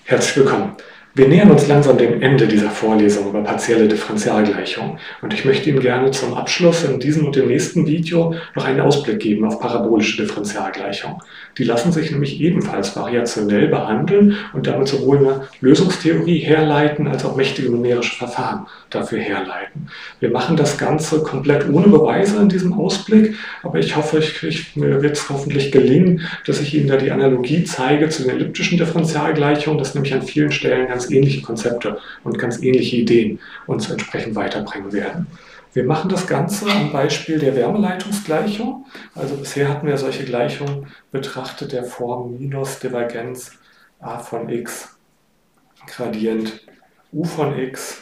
Herzlich willkommen. Wir nähern uns langsam dem Ende dieser Vorlesung über partielle Differentialgleichungen und ich möchte Ihnen gerne zum Abschluss in diesem und dem nächsten Video noch einen Ausblick geben auf parabolische Differentialgleichungen. Die lassen sich nämlich ebenfalls variationell behandeln und damit sowohl eine Lösungstheorie herleiten als auch mächtige numerische Verfahren dafür herleiten. Wir machen das Ganze komplett ohne Beweise in diesem Ausblick, aber ich hoffe, mir wird es hoffentlich gelingen, dass ich Ihnen da die Analogie zeige zu den elliptischen Differentialgleichungen, dass nämlich an vielen Stellen ganz ähnliche Konzepte und ganz ähnliche Ideen uns entsprechend weiterbringen werden. Wir machen das Ganze am Beispiel der Wärmeleitungsgleichung. Also bisher hatten wir solche Gleichungen betrachtet der Form minus Divergenz a von x Gradient u von x,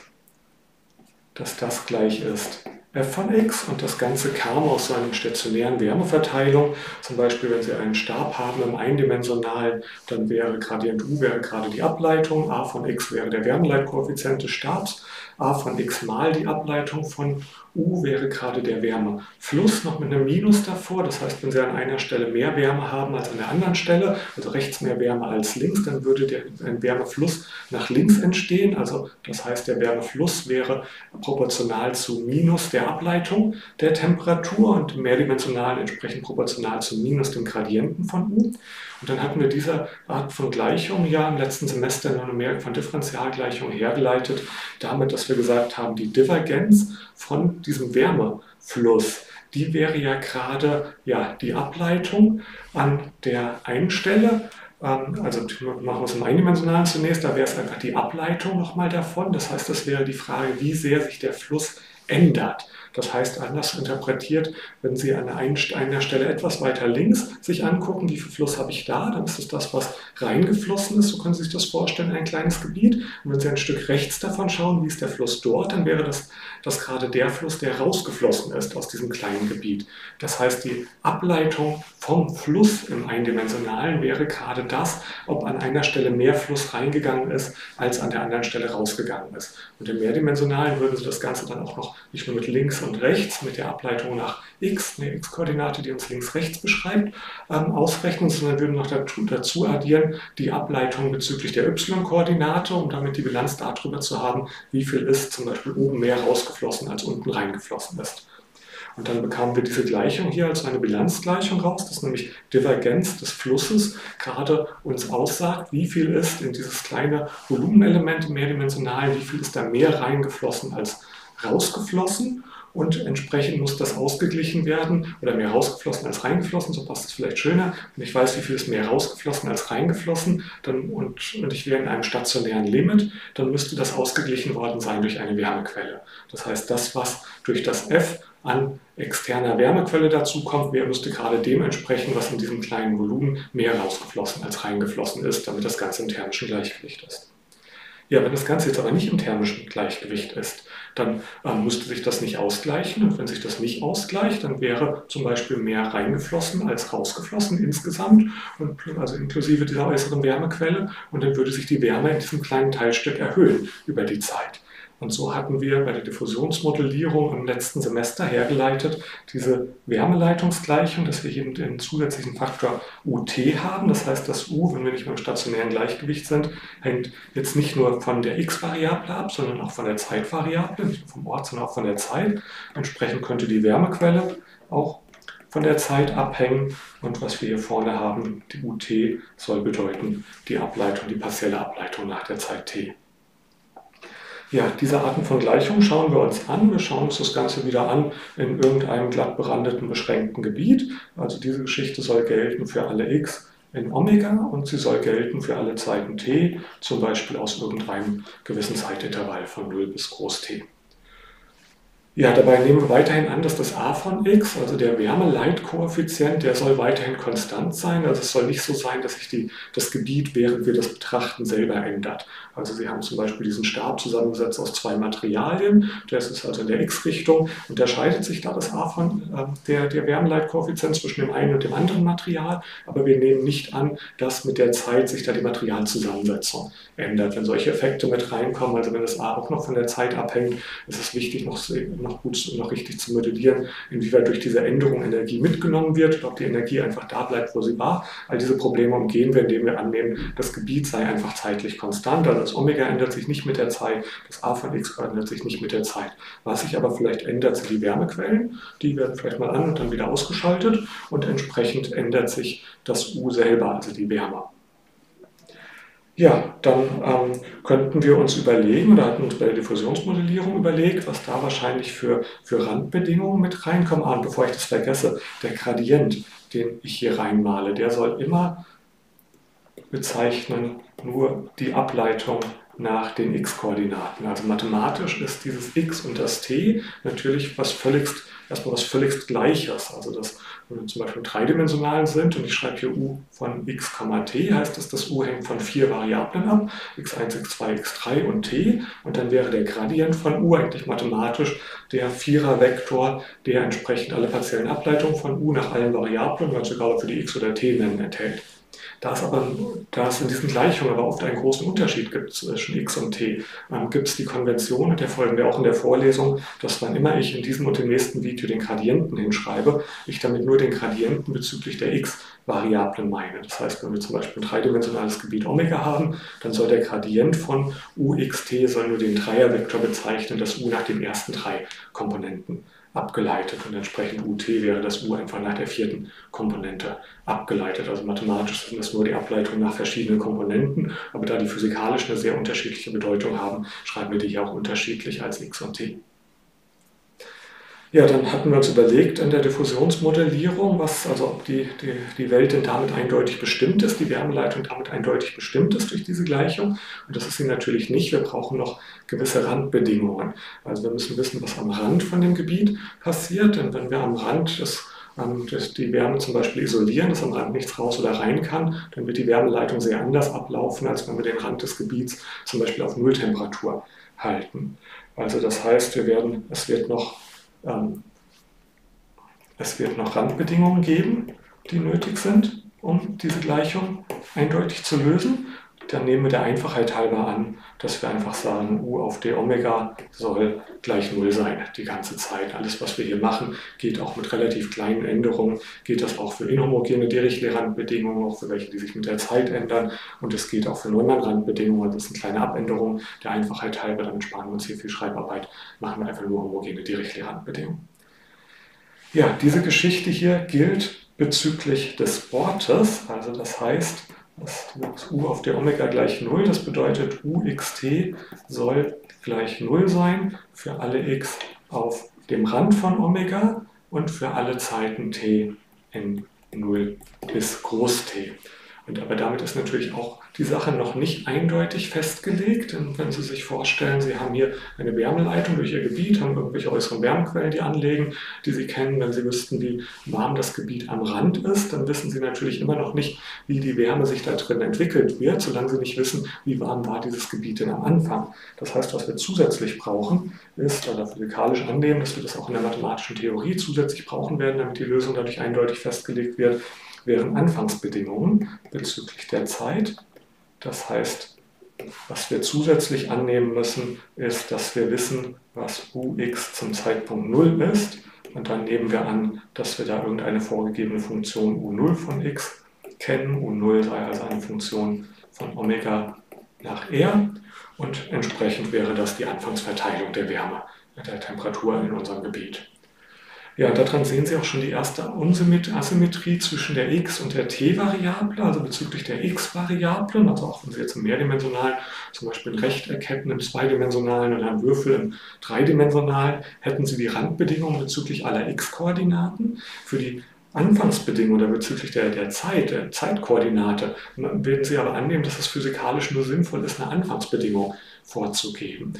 dass das gleich ist f von x, und das Ganze kam aus so einer stationären Wärmeverteilung. Zum Beispiel, wenn Sie einen Stab haben im eindimensionalen, dann wäre Gradient u wäre gerade die Ableitung, a von x wäre der Wärmeleitkoeffizient des Stabs, a von x mal die Ableitung von u wäre gerade der Wärmefluss, noch mit einem Minus davor. Das heißt, wenn Sie an einer Stelle mehr Wärme haben als an der anderen Stelle, also rechts mehr Wärme als links, dann würde ein Wärmefluss nach links entstehen. Also das heißt, der Wärmefluss wäre proportional zu Minus der Ableitung der Temperatur und im mehrdimensionalen entsprechend proportional zu Minus dem Gradienten von u. Und dann hatten wir diese Art von Gleichung ja im letzten Semester in der Numerik von Differentialgleichungen hergeleitet, damit, dass wir gesagt haben, die Divergenz von diesem Wärmefluss, die wäre ja gerade die Ableitung an der einen Stelle. Also machen wir es im Eindimensionalen zunächst, da wäre es einfach die Ableitung nochmal davon. Das heißt, das wäre die Frage, wie sehr sich der Fluss ändert. Das heißt, anders interpretiert, wenn Sie an einer Stelle etwas weiter links sich angucken, wie viel Fluss habe ich da, dann ist es das, was reingeflossen ist, so können Sie sich das vorstellen, ein kleines Gebiet. Und wenn Sie ein Stück rechts davon schauen, wie ist der Fluss dort, dann wäre das gerade der Fluss, der rausgeflossen ist aus diesem kleinen Gebiet. Das heißt, die Ableitung vom Fluss im Eindimensionalen wäre gerade das, ob an einer Stelle mehr Fluss reingegangen ist, als an der anderen Stelle rausgegangen ist. Und im Mehrdimensionalen würden Sie das Ganze dann auch noch nicht nur mit links und rechts, mit der Ableitung nach x, eine x-Koordinate, die uns links-rechts beschreibt, ausrechnen, sondern würden noch dazu addieren die Ableitung bezüglich der y-Koordinate, um damit die Bilanz darüber zu haben, wie viel ist zum Beispiel oben mehr rausgeflossen, als unten reingeflossen ist. Und dann bekamen wir diese Gleichung hier als eine Bilanzgleichung raus, dass nämlich Divergenz des Flusses gerade uns aussagt, wie viel ist in dieses kleine Volumenelement im Mehrdimensionalen, wie viel ist da mehr reingeflossen als rausgeflossen. Und entsprechend muss das ausgeglichen werden, oder mehr rausgeflossen als reingeflossen, so passt es vielleicht schöner. Wenn ich weiß, wie viel ist mehr rausgeflossen als reingeflossen, und ich wäre in einem stationären Limit, dann müsste das ausgeglichen worden sein durch eine Wärmequelle. Das heißt, das, was durch das F an externer Wärmequelle dazukommt, müsste gerade dem entsprechen, was in diesem kleinen Volumen mehr rausgeflossen als reingeflossen ist, damit das Ganze im thermischen Gleichgewicht ist. Ja, wenn das Ganze jetzt aber nicht im thermischen Gleichgewicht ist, dann müsste sich das nicht ausgleichen. Und wenn sich das nicht ausgleicht, dann wäre zum Beispiel mehr reingeflossen als rausgeflossen insgesamt, also inklusive dieser äußeren Wärmequelle. Und dann würde sich die Wärme in diesem kleinen Teilstück erhöhen über die Zeit. Und so hatten wir bei der Diffusionsmodellierung im letzten Semester hergeleitet diese Wärmeleitungsgleichung, dass wir hier den zusätzlichen Faktor UT haben. Das heißt, das U, wenn wir nicht mehr im stationären Gleichgewicht sind, hängt jetzt nicht nur von der x-Variable ab, sondern auch von der Zeitvariable, nicht nur vom Ort, sondern auch von der Zeit. Entsprechend könnte die Wärmequelle auch von der Zeit abhängen. Und was wir hier vorne haben, die UT, soll bedeuten die Ableitung, die partielle Ableitung nach der Zeit t. Ja, diese Arten von Gleichungen schauen wir uns an. Wir schauen uns das Ganze wieder an in irgendeinem glatt berandeten, beschränkten Gebiet. Also diese Geschichte soll gelten für alle x in Omega und sie soll gelten für alle Zeiten t, zum Beispiel aus irgendeinem gewissen Zeitintervall von 0 bis groß t. Ja, dabei nehmen wir weiterhin an, dass das a von x, also der Wärmeleitkoeffizient, der soll weiterhin konstant sein. Also es soll nicht so sein, dass sich das Gebiet, während wir das betrachten, selber ändert. Also Sie haben zum Beispiel diesen Stab zusammengesetzt aus zwei Materialien, das ist also in der x-Richtung, unterscheidet sich da das a von der Wärmeleitkoeffizient zwischen dem einen und dem anderen Material, aber wir nehmen nicht an, dass mit der Zeit sich da die Materialzusammensetzung ändert. Wenn solche Effekte mit reinkommen, also wenn das a auch noch von der Zeit abhängt, ist es wichtig, noch noch richtig zu modellieren, inwieweit durch diese Änderung Energie mitgenommen wird oder ob die Energie einfach da bleibt, wo sie war. All diese Probleme umgehen wir, indem wir annehmen, das Gebiet sei einfach zeitlich konstant, also das Omega ändert sich nicht mit der Zeit, das a von x ändert sich nicht mit der Zeit. Was sich aber vielleicht ändert, sind die Wärmequellen, die werden vielleicht mal an und dann wieder ausgeschaltet und entsprechend ändert sich das U selber, also die Wärme. Ja, dann könnten wir uns überlegen, oder hatten uns bei der Diffusionsmodellierung überlegt, was da wahrscheinlich für Randbedingungen mit reinkommen. Und bevor ich das vergesse, der Gradient, den ich hier reinmale, der soll immer bezeichnen nur die Ableitung nach den x-Koordinaten. Also mathematisch ist dieses x und das t natürlich erstmal was völligst Gleiches. Also wenn wir zum Beispiel im Dreidimensionalen sind und ich schreibe hier u von x, t, heißt das u hängt von 4 Variablen ab, x1, x2, x3 und t. Und dann wäre der Gradient von u eigentlich mathematisch der Vierer-Vektor, der entsprechend alle partiellen Ableitungen von u nach allen Variablen, ganz egal ob wir die x oder t nennen, enthält. Da es in diesen Gleichungen aber oft einen großen Unterschied gibt zwischen x und t, gibt es die Konvention, und der folgen wir auch in der Vorlesung, dass wann immer ich in diesem und dem nächsten Video den Gradienten hinschreibe, ich damit nur den Gradienten bezüglich der x-Variablen meine. Das heißt, wenn wir zum Beispiel ein dreidimensionales Gebiet Omega haben, dann soll der Gradient von uxt nur den Dreiervektor bezeichnen, das u nach den ersten 3 Komponenten abgeleitet, und entsprechend ut wäre das u einfach nach der 4. Komponente abgeleitet. Also mathematisch sind das nur die Ableitung nach verschiedenen Komponenten, aber da die physikalisch eine sehr unterschiedliche Bedeutung haben, schreiben wir die hier auch unterschiedlich als x und t. Ja, dann hatten wir uns überlegt in der Diffusionsmodellierung, ob die Welt denn damit eindeutig bestimmt ist, die Wärmeleitung damit eindeutig bestimmt ist durch diese Gleichung. Und das ist sie natürlich nicht. Wir brauchen noch gewisse Randbedingungen. Also wir müssen wissen, was am Rand von dem Gebiet passiert. Denn wenn wir am Rand die Wärme zum Beispiel isolieren, dass am Rand nichts raus oder rein kann, dann wird die Wärmeleitung sehr anders ablaufen, als wenn wir den Rand des Gebiets zum Beispiel auf Nulltemperatur halten. Also das heißt, es wird noch Randbedingungen geben, die nötig sind, um diese Gleichung eindeutig zu lösen. Dann nehmen wir der Einfachheit halber an, dass wir einfach sagen, u auf d Omega soll gleich 0 sein, die ganze Zeit. Alles, was wir hier machen, geht auch mit relativ kleinen Änderungen, geht das auch für inhomogene Dirichlet-Randbedingungen, auch für welche, die sich mit der Zeit ändern, und es geht auch für Neumann-Randbedingungen, das sind kleine Abänderungen, der Einfachheit halber, damit sparen wir uns hier viel Schreibarbeit, machen wir einfach nur homogene Dirichlet-Randbedingungen. Ja, diese Geschichte hier gilt bezüglich des Ortes, also das heißt, das u auf der Omega gleich 0, das bedeutet uxt soll gleich 0 sein für alle x auf dem Rand von Omega und für alle Zeiten t in 0 bis groß t. Aber damit ist natürlich auch die Sache noch nicht eindeutig festgelegt. Denn wenn Sie sich vorstellen, Sie haben hier eine Wärmeleitung durch Ihr Gebiet, haben irgendwelche äußeren Wärmequellen, die anlegen, die Sie kennen. Wenn Sie wüssten, wie warm das Gebiet am Rand ist, dann wissen Sie natürlich immer noch nicht, wie die Wärme sich da drin entwickelt wird, solange Sie nicht wissen, wie warm war dieses Gebiet denn am Anfang. Das heißt, was wir zusätzlich brauchen, ist, oder physikalisch annehmen, dass wir das auch in der mathematischen Theorie zusätzlich brauchen werden, damit die Lösung dadurch eindeutig festgelegt wird, wären Anfangsbedingungen bezüglich der Zeit. Das heißt, was wir zusätzlich annehmen müssen, ist, dass wir wissen, was ux zum Zeitpunkt 0 ist. Und dann nehmen wir an, dass wir da irgendeine vorgegebene Funktion u0 von x kennen. u0 sei also eine Funktion von Omega nach r. Und entsprechend wäre das die Anfangsverteilung der Wärme, der Temperatur in unserem Gebiet. Ja, daran sehen Sie auch schon die erste Asymmetrie zwischen der x- und der t-Variable, also bezüglich der x-Variablen, also auch wenn Sie jetzt im mehrdimensionalen, zum Beispiel ein Rechteck hätten im zweidimensionalen oder einen Würfel im dreidimensionalen, hätten Sie die Randbedingungen bezüglich aller x-Koordinaten. Für die Anfangsbedingung oder bezüglich der Zeitkoordinate werden Sie aber annehmen, dass es physikalisch nur sinnvoll ist, eine Anfangsbedingung vorzugeben.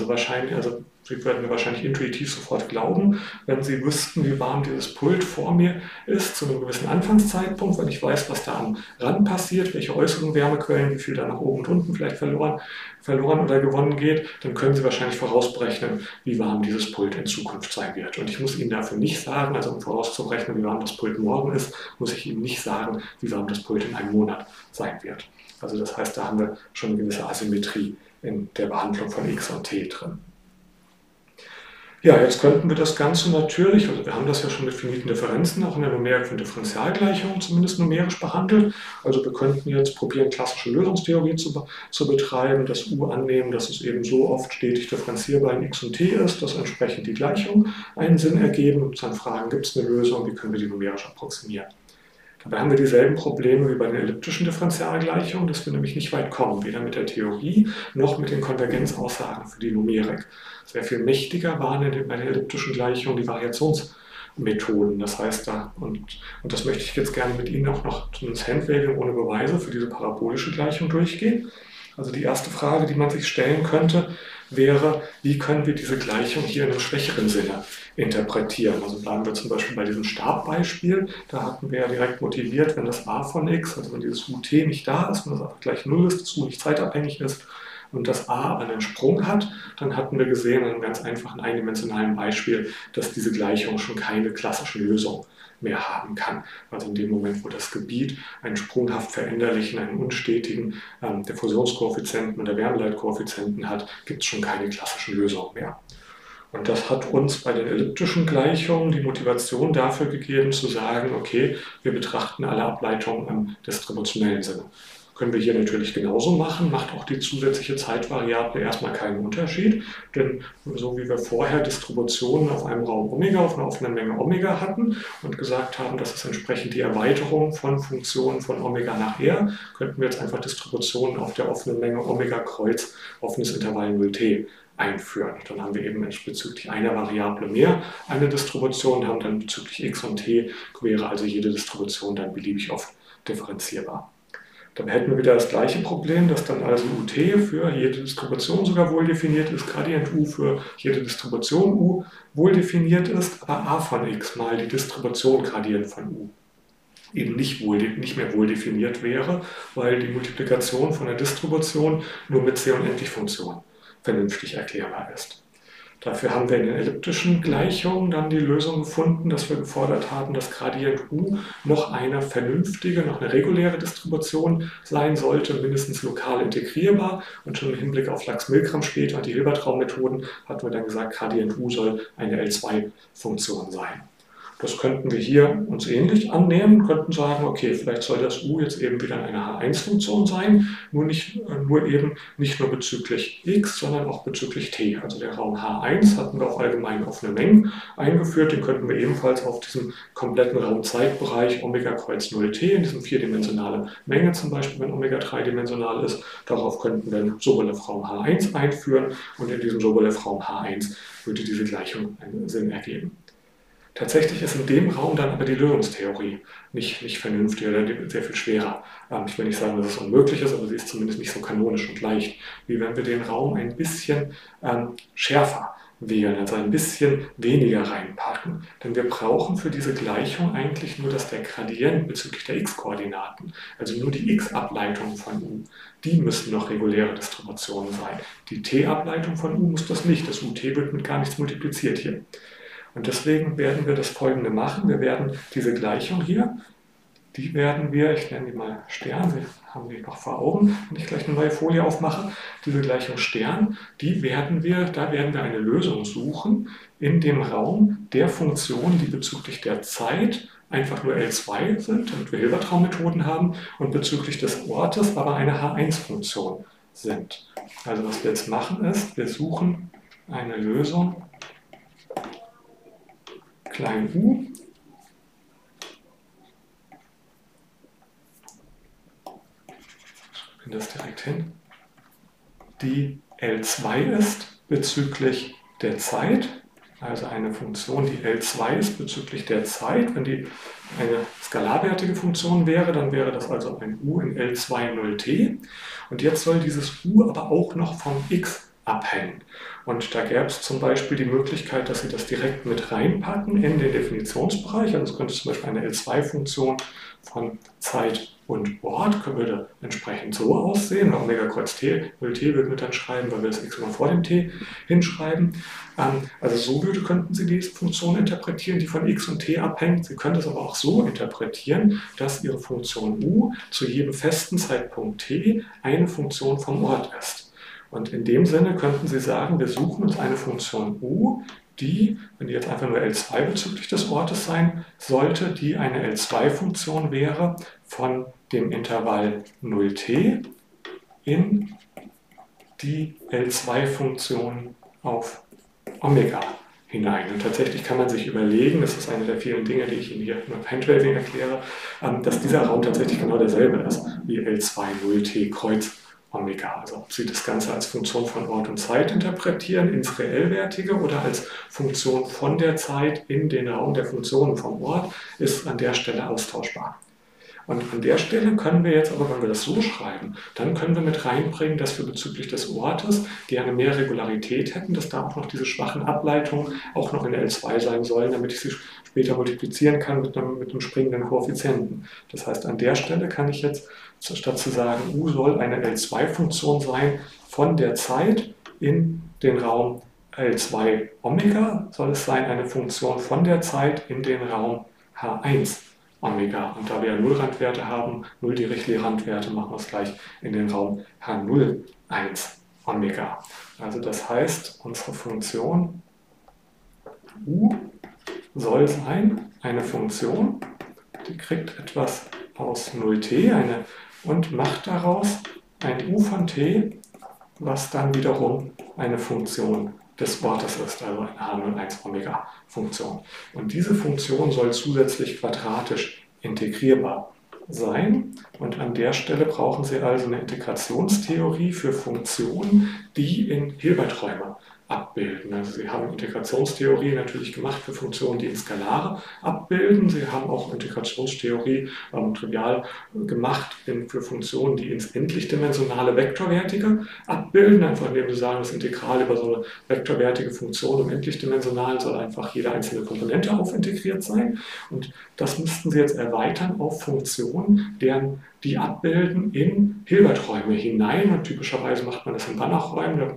Sie würden mir wahrscheinlich intuitiv sofort glauben, wenn Sie wüssten, wie warm dieses Pult vor mir ist, zu einem gewissen Anfangszeitpunkt, wenn ich weiß, was da am Rand passiert, welche äußeren Wärmequellen, wie viel da nach oben und unten vielleicht verloren oder gewonnen geht, dann können Sie wahrscheinlich vorausberechnen, wie warm dieses Pult in Zukunft sein wird. Und ich muss Ihnen dafür nicht sagen, also um vorauszurechnen, wie warm das Pult morgen ist, muss ich Ihnen nicht sagen, wie warm das Pult in einem Monat sein wird. Also das heißt, da haben wir schon eine gewisse Asymmetrie in der Behandlung von x und t drin. Ja, jetzt könnten wir das Ganze natürlich, also wir haben das ja schon mit finiten Differenzen auch in der Numerik von Differentialgleichungen zumindest numerisch behandelt. Also wir könnten jetzt probieren, klassische Lösungstheorie zu betreiben, das U annehmen, dass es eben so oft stetig differenzierbar in x und t ist, dass entsprechend die Gleichungen einen Sinn ergeben und uns dann fragen, gibt es eine Lösung, wie können wir die numerisch approximieren. Dabei haben wir dieselben Probleme wie bei den elliptischen Differentialgleichungen, dass wir nämlich nicht weit kommen, weder mit der Theorie noch mit den Konvergenzaussagen für die Numerik. Sehr viel mächtiger waren bei den elliptischen Gleichungen die Variationsmethoden. Das heißt, und das möchte ich jetzt gerne mit Ihnen auch noch zumindest Handwaving ohne Beweise für diese parabolische Gleichung durchgehen. Also die erste Frage, die man sich stellen könnte, wäre, wie können wir diese Gleichung hier in einem schwächeren Sinne interpretieren. Also bleiben wir zum Beispiel bei diesem Stabbeispiel. Da hatten wir ja direkt motiviert, wenn das a von x, also wenn dieses ut nicht da ist, wenn das einfach gleich 0 ist, das u nicht zeitabhängig ist und das a aber einen Sprung hat, dann hatten wir gesehen in einem ganz einfachen eindimensionalen Beispiel, dass diese Gleichung schon keine klassische Lösung mehr haben kann. Also in dem Moment, wo das Gebiet einen sprunghaft veränderlichen, einen unstetigen Diffusionskoeffizienten oder Wärmeleitkoeffizienten hat, gibt es schon keine klassischen Lösungen mehr. Und das hat uns bei den elliptischen Gleichungen die Motivation dafür gegeben, zu sagen, okay, wir betrachten alle Ableitungen im distributionellen Sinne. Können wir hier natürlich genauso machen, macht auch die zusätzliche Zeitvariable erstmal keinen Unterschied, denn so wie wir vorher Distributionen auf einem Raum Omega, auf einer offenen Menge Omega hatten und gesagt haben, das ist entsprechend die Erweiterung von Funktionen von Omega nach R, könnten wir jetzt einfach Distributionen auf der offenen Menge Omega Kreuz offenes Intervall 0t einführen. Dann haben wir eben bezüglich einer Variable mehr eine Distribution, haben dann bezüglich x und t wäre also jede Distribution dann beliebig oft differenzierbar. Dann hätten wir wieder das gleiche Problem, dass dann also ut für jede Distribution sogar wohl definiert ist, Gradient u für jede Distribution u wohl definiert ist, aber a von x mal die Distribution Gradient von u eben nicht mehr wohl definiert wäre, weil die Multiplikation von der Distribution nur mit C- und Endlichfunktionen vernünftig erklärbar ist. Dafür haben wir in den elliptischen Gleichungen dann die Lösung gefunden, dass wir gefordert haben, dass Gradient u noch eine vernünftige, noch eine reguläre Distribution sein sollte, mindestens lokal integrierbar. Und schon im Hinblick auf Lax-Milgram später und die Hilbertraum-Methoden hatten wir dann gesagt, Gradient u soll eine L2-Funktion sein. Das könnten wir hier uns ähnlich annehmen, könnten sagen, okay, vielleicht soll das u jetzt eben wieder eine H1-Funktion sein, nur eben nicht nur bezüglich x, sondern auch bezüglich t. Also der Raum H1 hatten wir auf allgemein offene Mengen eingeführt, den könnten wir ebenfalls auf diesem kompletten Raumzeitbereich Omega Kreuz 0t, in diesem vierdimensionale Menge zum Beispiel, wenn Omega dreidimensional ist, darauf könnten wir einen Sobolev-Raum H1 einführen und in diesem Sobolev-Raum H1 würde diese Gleichung einen Sinn ergeben. Tatsächlich ist in dem Raum dann aber die Lösungstheorie nicht vernünftig oder sehr viel schwerer. Ich will nicht sagen, dass es unmöglich ist, aber sie ist zumindest nicht so kanonisch und leicht, wie wenn wir den Raum ein bisschen schärfer wählen, also ein bisschen weniger reinpacken. Denn wir brauchen für diese Gleichung eigentlich nur, dass der Gradient bezüglich der x-Koordinaten, also nur die x-Ableitung von u, die müssen noch reguläre Distributionen sein. Die t-Ableitung von u muss das nicht, das ut wird mit gar nichts multipliziert hier. Und deswegen werden wir das Folgende machen. Wir werden diese Gleichung hier, die werden wir, ich nenne die mal Stern, Sie haben die noch vor Augen, wenn ich gleich eine neue Folie aufmache, diese Gleichung Stern, da werden wir eine Lösung suchen in dem Raum der Funktionen, die bezüglich der Zeit einfach nur L2 sind, damit wir Hilbertraum-Methoden haben, und bezüglich des Ortes aber eine H1-Funktion sind. Also was wir jetzt machen ist, wir suchen eine Lösung klein u, ich das direkt hin, die L2 ist bezüglich der Zeit, also eine Funktion, die L2 ist bezüglich der Zeit. Wenn die eine skalarwertige Funktion wäre, dann wäre das also ein u in L2 0t. Und jetzt soll dieses u aber auch noch vom x abhängen. Und da gäbe es zum Beispiel die Möglichkeit, dass Sie das direkt mit reinpacken in den Definitionsbereich. Also es könnte zum Beispiel eine L2-Funktion von Zeit und Ort würde entsprechend so aussehen. Omega Kreuz t, 0t würden wir dann schreiben, weil wir das x immer vor dem t hinschreiben. Also so könnten Sie diese Funktion interpretieren, die von x und t abhängt. Sie können das aber auch so interpretieren, dass Ihre Funktion u zu jedem festen Zeitpunkt t eine Funktion vom Ort ist. Und in dem Sinne könnten Sie sagen, wir suchen uns eine Funktion u die, wenn die jetzt einfach nur L2 bezüglich des Ortes sein sollte, die eine L2-Funktion wäre von dem Intervall 0t in die L2-Funktion auf Omega hinein. Und tatsächlich kann man sich überlegen, das ist eine der vielen Dinge, die ich Ihnen hier mit Handwaving erkläre, dass dieser Raum tatsächlich genau derselbe ist wie L2 0t Kreuz Omega. Also ob Sie das Ganze als Funktion von Ort und Zeit interpretieren, ins Reellwertige, oder als Funktion von der Zeit in den Raum der Funktionen vom Ort, ist an der Stelle austauschbar. Und an der Stelle können wir jetzt aber, wenn wir das so schreiben, dann können wir mit reinbringen, dass wir bezüglich des Ortes gerne mehr Regularität hätten, dass da auch noch diese schwachen Ableitungen auch noch in L2 sein sollen, damit ich sie später multiplizieren kann mit einem springenden Koeffizienten. Das heißt, an der Stelle kann ich jetzt, statt zu sagen, U soll eine L2-Funktion sein von der Zeit in den Raum L2 Omega, soll es sein eine Funktion von der Zeit in den Raum H1 Omega. Und da wir ja Nullrandwerte haben, 0 die Richtley-Randwerte, machen wir es gleich in den Raum H0 1 Omega. Also das heißt, unsere Funktion U soll sein eine Funktion, die kriegt etwas aus 0t und macht daraus ein U von t, was dann wiederum eine Funktion des Ortes ist, also eine H01 Omega Funktion. Und diese Funktion soll zusätzlich quadratisch integrierbar sein. Und an der Stelle brauchen Sie also eine Integrationstheorie für Funktionen, die in Hilberträume abbilden. Also Sie haben Integrationstheorie natürlich gemacht für Funktionen, die in Skalare abbilden. Sie haben auch Integrationstheorie trivial gemacht für Funktionen, die ins endlichdimensionale Vektorwertige abbilden. Einfach indem Sie sagen, das Integral über so eine vektorwertige Funktion im endlichdimensionalen soll einfach jede einzelne Komponente aufintegriert sein. Und das müssten Sie jetzt erweitern auf Funktionen, die abbilden in Hilberträume hinein. Und typischerweise macht man das in Banachräumen.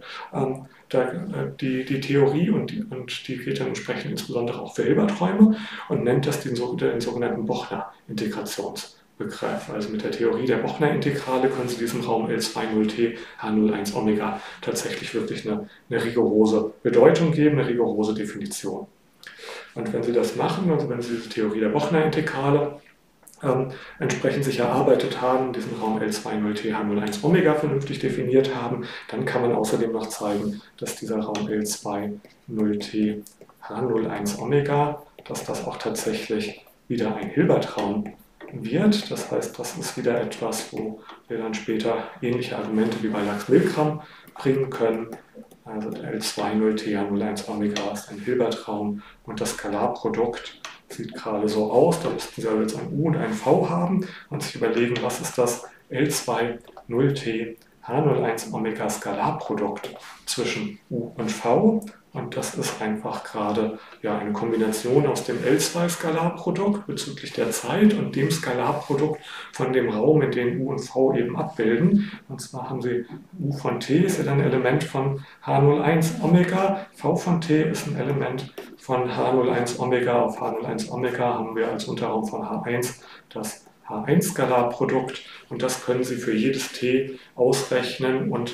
Die Theorie und die geht dann entsprechend insbesondere auch für Hilberträume und nennt das den sogenannten Bochner-Integrationsbegriff. Also mit der Theorie der Bochner-Integrale können Sie diesem Raum L2 0t H01 Omega tatsächlich wirklich eine rigorose Bedeutung geben, eine rigorose Definition. Und wenn Sie das machen, also wenn Sie diese Theorie der Bochner-Integrale entsprechend sich erarbeitet haben, diesen Raum L2 0t H01 Omega vernünftig definiert haben, dann kann man außerdem noch zeigen, dass dieser Raum L2 0t H01 Omega, dass das auch tatsächlich wieder ein Hilbertraum wird. Das heißt, das ist wieder etwas, wo wir dann später ähnliche Argumente wie bei Lax-Milgram bringen können. Also der L2 0t H01 Omega ist ein Hilbertraum und das Skalarprodukt sieht gerade so aus. Da müssten Sie also jetzt ein U und ein V haben und sich überlegen, was ist das L2 0t H01 Omega Skalarprodukt zwischen U und V. Und das ist einfach gerade eine Kombination aus dem L2-Skalarprodukt bezüglich der Zeit und dem Skalarprodukt von dem Raum, in dem U und V eben abbilden. Und zwar haben Sie U von t ist ja dann ein Element von H01 Omega, V von t ist ein Element von H01 Omega. Auf H01 Omega haben wir als Unterraum von H1 das H1-Skalarprodukt und das können Sie für jedes t ausrechnen und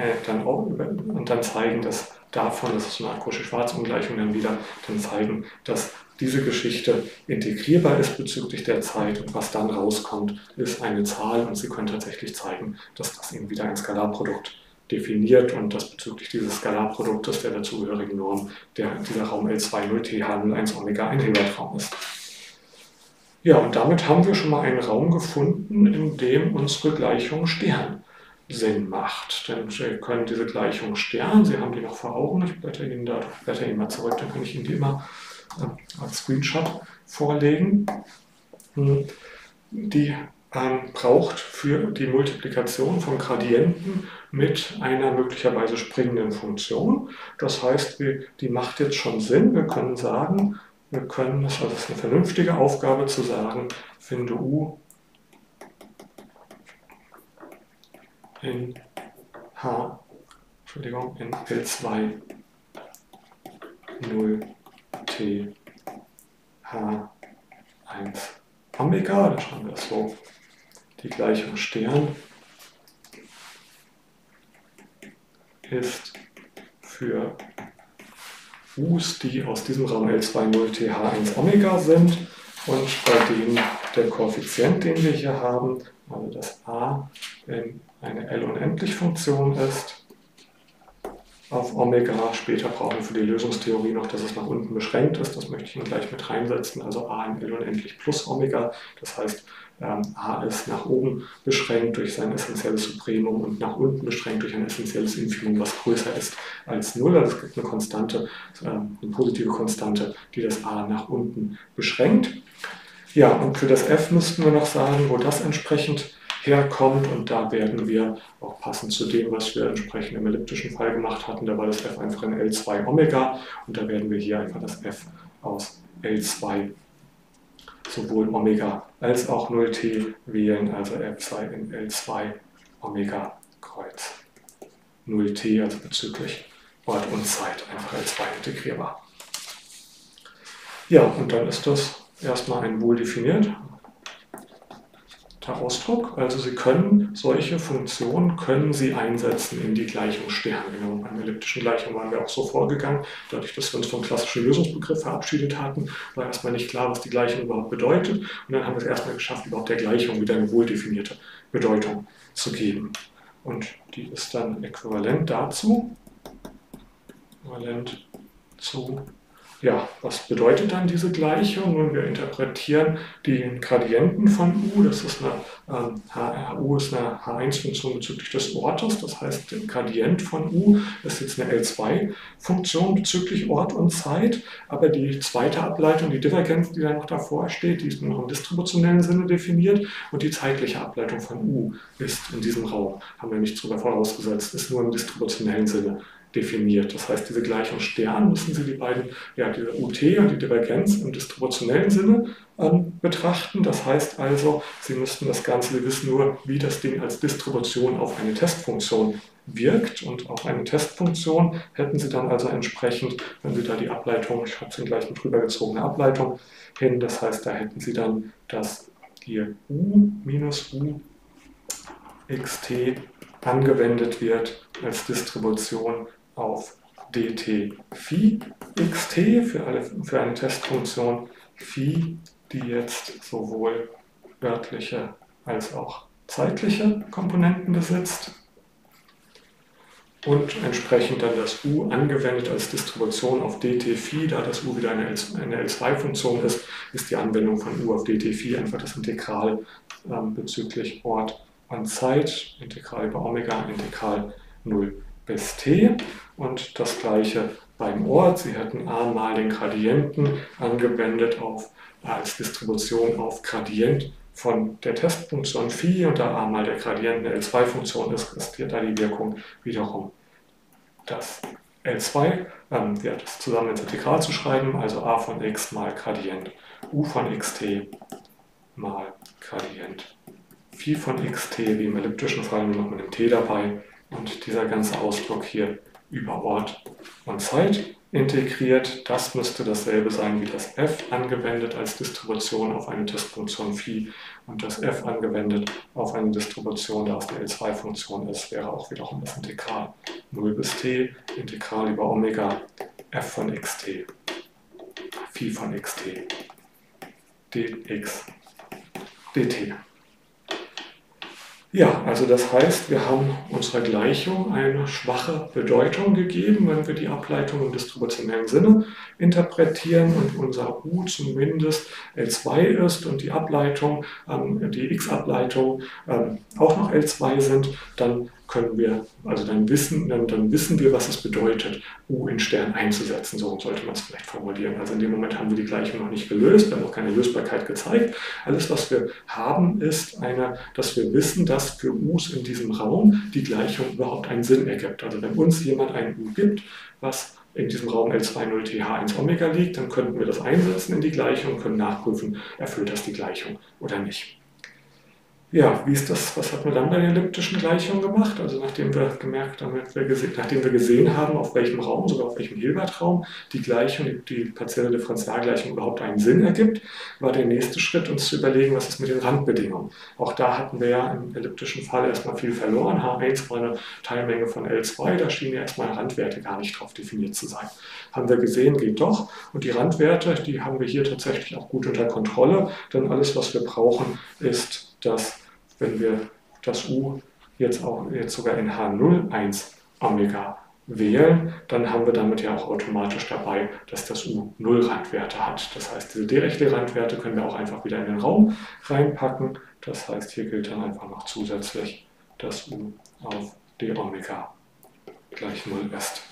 dann zeigen, dass davon, das ist so eine Art Cauchy-Schwarz-Ungleichung dann zeigen, dass diese Geschichte integrierbar ist bezüglich der Zeit und was dann rauskommt, ist eine Zahl und Sie können tatsächlich zeigen, dass das eben wieder ein Skalarprodukt definiert und dass bezüglich dieses Skalarproduktes der dazugehörigen Norm dieser Raum L2 0t H01 Omega ein Hilbertraum ist. Ja, und damit haben wir schon mal einen Raum gefunden, in dem unsere Gleichung Stern Sinn macht. Denn Sie können diese Gleichung Stern, Sie haben die noch vor Augen, ich blätter Ihnen mal zurück, dann kann ich Ihnen die immer als Screenshot vorlegen. Die braucht für die Multiplikation von Gradienten mit einer möglicherweise springenden Funktion. Das heißt, die macht jetzt schon Sinn. Wir können sagen, das ist eine vernünftige Aufgabe zu sagen, finde U in L2 0t H1 Omega, da schreiben wir das so, die Gleichung Stern ist für U's, die aus diesem Raum L2 0T H1 Omega sind und bei denen der Koeffizient, den wir hier haben, also das a eine L-Unendlich-Funktion ist, auf Omega. Später brauchen wir für die Lösungstheorie noch, dass es nach unten beschränkt ist. Das möchte ich Ihnen gleich mit reinsetzen. Also a in L unendlich plus Omega. Das heißt, a ist nach oben beschränkt durch sein essentielles Supremum und nach unten beschränkt durch ein essentielles Infimum, was größer ist als 0. Also es gibt eine Konstante, eine positive Konstante, die das a nach unten beschränkt. Ja, und für das f müssten wir noch sagen, wo das entsprechend herkommt, und da werden wir auch passend zu dem, was wir entsprechend im elliptischen Fall gemacht hatten, da war das f einfach in L2 Omega, und da werden wir hier einfach das f aus L2 sowohl Omega als auch 0t wählen, also f sei in L2 Omega Kreuz 0t, also bezüglich Ort und Zeit, einfach L2 integrierbar. Ja, und dann ist das erstmal ein wohl definierter Ausdruck. Also Sie können solche Funktionen einsetzen in die Gleichung Stern. Genau, beim elliptischen Gleichung waren wir auch so vorgegangen. Dadurch, dass wir uns vom klassischen Lösungsbegriff verabschiedet hatten, war erstmal nicht klar, was die Gleichung überhaupt bedeutet. Und dann haben wir es erstmal geschafft, überhaupt der Gleichung wieder eine wohl definierte Bedeutung zu geben. Und die ist dann äquivalent dazu, ja, was bedeutet dann diese Gleichung? Nun, wir interpretieren den Gradienten von u, das ist u ist eine H1-Funktion bezüglich des Ortes, das heißt, der Gradient von u ist jetzt eine L2-Funktion bezüglich Ort und Zeit, aber die zweite Ableitung, die Divergenz, die da noch davor steht, die ist nur noch im distributionellen Sinne definiert, und die zeitliche Ableitung von u ist in diesem Raum, haben wir nicht drüber vorausgesetzt, ist nur im distributionellen Sinne definiert. Das heißt, diese Gleichung Stern müssen Sie die beiden, ja, diese UT und die Divergenz im distributionellen Sinne betrachten. Das heißt also, Sie müssten das Ganze, Sie wissen nur, wie das Ding als Distribution auf eine Testfunktion wirkt, und auf eine Testfunktion hätten Sie dann also entsprechend, wenn Sie da die Ableitung, ich habe es gleich mit rübergezogene Ableitung hin, das heißt, da hätten Sie dann, dass hier u minus u xt angewendet wird als Distribution auf dt phi xt für eine Testfunktion phi, die jetzt sowohl örtliche als auch zeitliche Komponenten besitzt, und entsprechend dann das u angewendet als Distribution auf dt phi, da das u wieder eine L2-Funktion ist, ist die Anwendung von u auf dt phi einfach das Integral bezüglich Ort und Zeit, Integral über Omega, Integral 0 bis t, und das gleiche beim Ort. Sie hätten a mal den Gradienten angewendet als Distribution auf Gradient von der Testfunktion phi, und da a mal der Gradient eine L2-Funktion ist, ist hier da die Wirkung wiederum das L2, das zusammen ins Integral zu schreiben, also a von x mal Gradient u von xt mal Gradient phi von xt, wie im elliptischen Fall, nur noch mit dem t dabei, und dieser ganze Ausdruck hier über Ort und Zeit integriert. Das müsste dasselbe sein wie das f angewendet als Distribution auf eine Testfunktion phi, und das f angewendet auf eine Distribution, da es eine L2-Funktion ist, wäre auch wiederum das Integral 0 bis t, Integral über Omega f von xt, phi von xt, dx, dt. Ja, also das heißt, wir haben unserer Gleichung eine schwache Bedeutung gegeben, wenn wir die Ableitung im distributionellen Sinne interpretieren und unser u zumindest L2 ist und die Ableitung, die x-Ableitung auch noch L2 sind, dann können wir, also dann wissen wir, was es bedeutet, u in Stern einzusetzen, so sollte man es vielleicht formulieren. Also in dem Moment haben wir die Gleichung noch nicht gelöst, wir haben noch keine Lösbarkeit gezeigt. Alles, was wir haben, ist dass wir wissen, dass für u's in diesem Raum die Gleichung überhaupt einen Sinn ergibt. Also wenn uns jemand ein u gibt, was in diesem Raum L2 0T H1 Omega liegt, dann könnten wir das einsetzen in die Gleichung und können nachprüfen, erfüllt das die Gleichung oder nicht. Ja, wie ist das, was hat man dann bei der elliptischen Gleichung gemacht? Also nachdem wir gesehen haben, auf welchem Raum, sogar auf welchem Hilbertraum die Gleichung, die partielle Differentialgleichung überhaupt einen Sinn ergibt, war der nächste Schritt, uns zu überlegen, was ist mit den Randbedingungen. Auch da hatten wir ja im elliptischen Fall erstmal viel verloren. H1 war eine Teilmenge von L2, da schienen ja erstmal Randwerte gar nicht drauf definiert zu sein. Haben wir gesehen, geht doch. Und die Randwerte, die haben wir hier tatsächlich auch gut unter Kontrolle, denn alles, was wir brauchen, ist, dass, wenn wir das U jetzt sogar in H0 1 Omega wählen, dann haben wir damit ja auch automatisch dabei, dass das U 0 Randwerte hat. Das heißt, diese Dirichlet-Randwerte können wir auch einfach wieder in den Raum reinpacken. Das heißt, hier gilt dann einfach noch zusätzlich, dass U auf d Omega gleich 0 ist.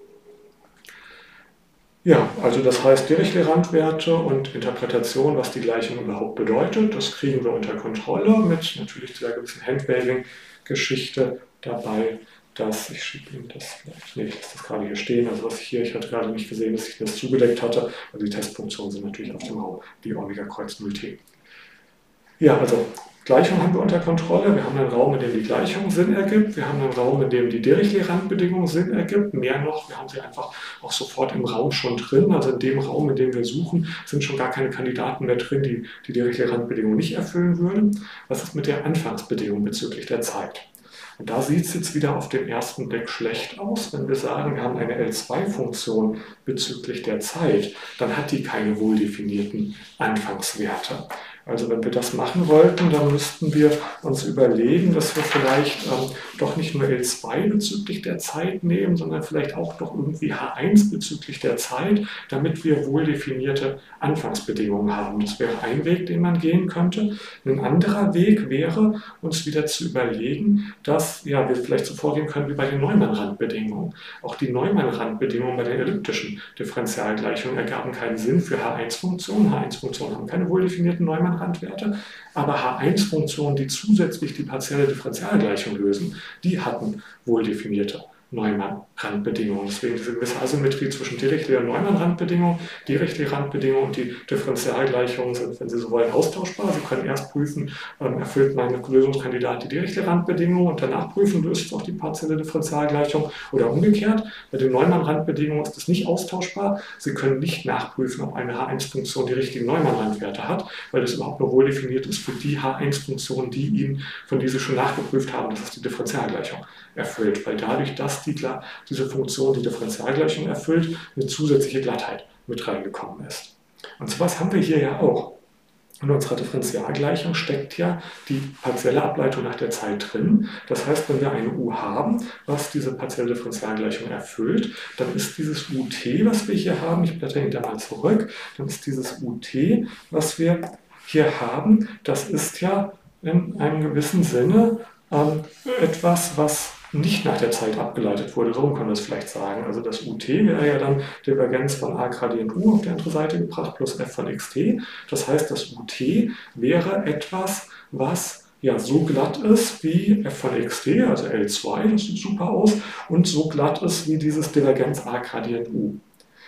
Ja, also das heißt Dirichlet-Randwerte und Interpretation, was die Gleichung überhaupt bedeutet, das kriegen wir unter Kontrolle mit natürlich dieser gewissen Handwaving-Geschichte dabei, dass, ich schiebe Ihnen das vielleicht, nee, ich lasse das gerade hier stehen, also was ich hatte gerade nicht gesehen, dass ich das zugedeckt hatte, also die Testfunktionen sind natürlich auf dem Raum, die Omega Kreuz 0t. Ja, also Gleichung haben wir unter Kontrolle. Wir haben einen Raum, in dem die Gleichung Sinn ergibt. Wir haben einen Raum, in dem die Dirichlet-Randbedingung Sinn ergibt. Mehr noch, wir haben sie einfach auch sofort im Raum schon drin. Also in dem Raum, in dem wir suchen, sind schon gar keine Kandidaten mehr drin, die die Dirichlet-Randbedingung nicht erfüllen würden. Was ist mit der Anfangsbedingung bezüglich der Zeit? Und da sieht es jetzt wieder auf den ersten Blick schlecht aus. Wenn wir sagen, wir haben eine L2-Funktion bezüglich der Zeit, dann hat die keine wohl definierten Anfangswerte. Also wenn wir das machen wollten, dann müssten wir uns überlegen, dass wir vielleicht doch nicht nur L2 bezüglich der Zeit nehmen, sondern vielleicht auch doch irgendwie H1 bezüglich der Zeit, damit wir wohl definierte Anfangsbedingungen haben. Das wäre ein Weg, den man gehen könnte. Ein anderer Weg wäre, uns wieder zu überlegen, dass wir vielleicht so vorgehen können wie bei den Neumann-Randbedingungen. Auch die Neumann-Randbedingungen bei den elliptischen Differentialgleichungen ergaben keinen Sinn für H1-Funktionen. H1-Funktionen haben keine wohl definierten Neumann-Randwerte, aber H1-Funktionen, die zusätzlich die partielle Differentialgleichung lösen, die hatten wohl definierte Neumann-Randbedingungen. Deswegen diese gewisse Asymmetrie zwischen Dirichlet- und Neumann-Randbedingungen. Dirichlet-Randbedingungen und die Differentialgleichungen sind, wenn Sie so wollen, austauschbar. Sie können erst prüfen, erfüllt mein Lösungskandidat die Dirichlet-Randbedingung und danach prüfen, löst es auch die partielle Differentialgleichung oder umgekehrt. Bei den Neumann-Randbedingungen ist das nicht austauschbar. Sie können nicht nachprüfen, ob eine H1-Funktion die richtigen Neumann-Randwerte hat, weil das überhaupt nur wohl definiert ist für die H1-Funktion, die Ihnen, von die Sie schon nachgeprüft haben, das ist die Differentialgleichung erfüllt, weil dadurch, dass diese Funktion die Differentialgleichung erfüllt, eine zusätzliche Glattheit mit reingekommen ist. Und sowas haben wir hier ja auch. In unserer Differentialgleichung steckt ja die partielle Ableitung nach der Zeit drin. Das heißt, wenn wir eine U haben, was diese partielle Differentialgleichung erfüllt, dann ist dieses UT, was wir hier haben, ich blätter ihn da mal zurück, dann ist dieses UT, was wir hier haben, das ist ja in einem gewissen Sinne etwas, was nicht nach der Zeit abgeleitet wurde, so kann man das vielleicht sagen. Also das UT wäre ja dann Divergenz von a Gradient U auf die andere Seite gebracht plus f von xt. Das heißt, das UT wäre etwas, was ja so glatt ist wie f von xt, also L2, das sieht super aus, und so glatt ist wie dieses Divergenz a Gradient U.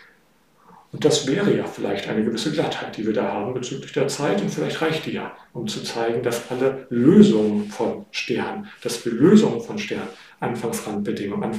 Und das wäre ja vielleicht eine gewisse Glattheit, die wir da haben bezüglich der Zeit, und vielleicht reicht die ja, um zu zeigen, dass alle Lösungen von Sternen, dass wir Lösungen von Sternen, Anfangsbedingungen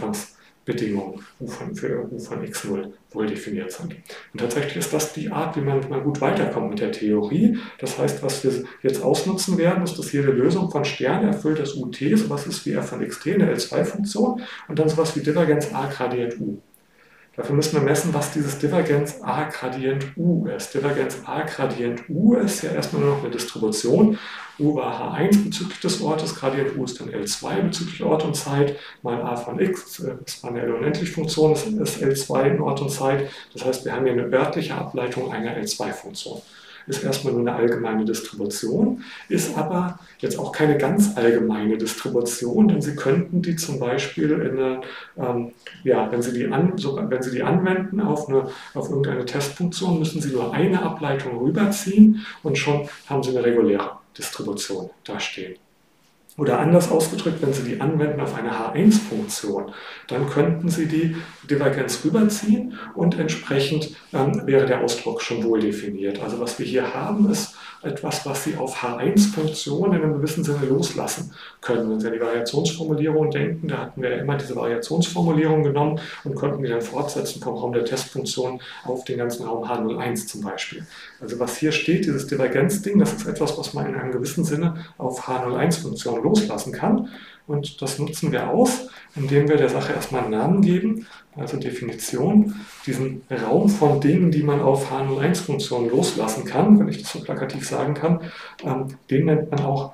für U von x0 wohl definiert sind. Und tatsächlich ist das die Art, wie man gut weiterkommt mit der Theorie. Das heißt, was wir jetzt ausnutzen werden, ist, dass jede Lösung von Sternen erfüllt das UT, sowas ist wie f von xt, eine L2-Funktion, und dann sowas wie Divergenz a Gradient U. Dafür müssen wir messen, was dieses Divergenz a Gradient U ist. Divergenz a Gradient U ist ja erstmal nur noch eine Distribution. U war H1 bezüglich des Ortes, Gradient U ist dann L2 bezüglich Ort und Zeit, mal a von x, das war eine L-Unendlich-Funktion, das ist L2 in Ort und Zeit. Das heißt, wir haben hier eine örtliche Ableitung einer L2-Funktion. Ist erstmal nur eine allgemeine Distribution, ist aber jetzt auch keine ganz allgemeine Distribution, denn Sie könnten die zum Beispiel wenn Sie die anwenden auf irgendeine Testfunktion, müssen Sie nur eine Ableitung rüberziehen und schon haben Sie eine reguläre Distribution dastehen. Oder anders ausgedrückt, wenn Sie die anwenden auf eine H1-Funktion, dann könnten Sie die Divergenz rüberziehen und entsprechend wäre der Ausdruck schon wohl definiert. Also was wir hier haben, ist etwas, was Sie auf H1-Funktionen in einem gewissen Sinne loslassen können. Wenn Sie an die Variationsformulierung denken, da hatten wir ja immer diese Variationsformulierung genommen und konnten die dann fortsetzen vom Raum der Testfunktion auf den ganzen Raum H01 zum Beispiel. Also was hier steht, dieses Divergenzding, das ist etwas, was man in einem gewissen Sinne auf H01-Funktionen loslassen kann. Und das nutzen wir aus, indem wir der Sache erstmal einen Namen geben, also Definition, diesen Raum von Dingen, die man auf H01-Funktionen loslassen kann, wenn ich das so plakativ sagen kann, den nennt man auch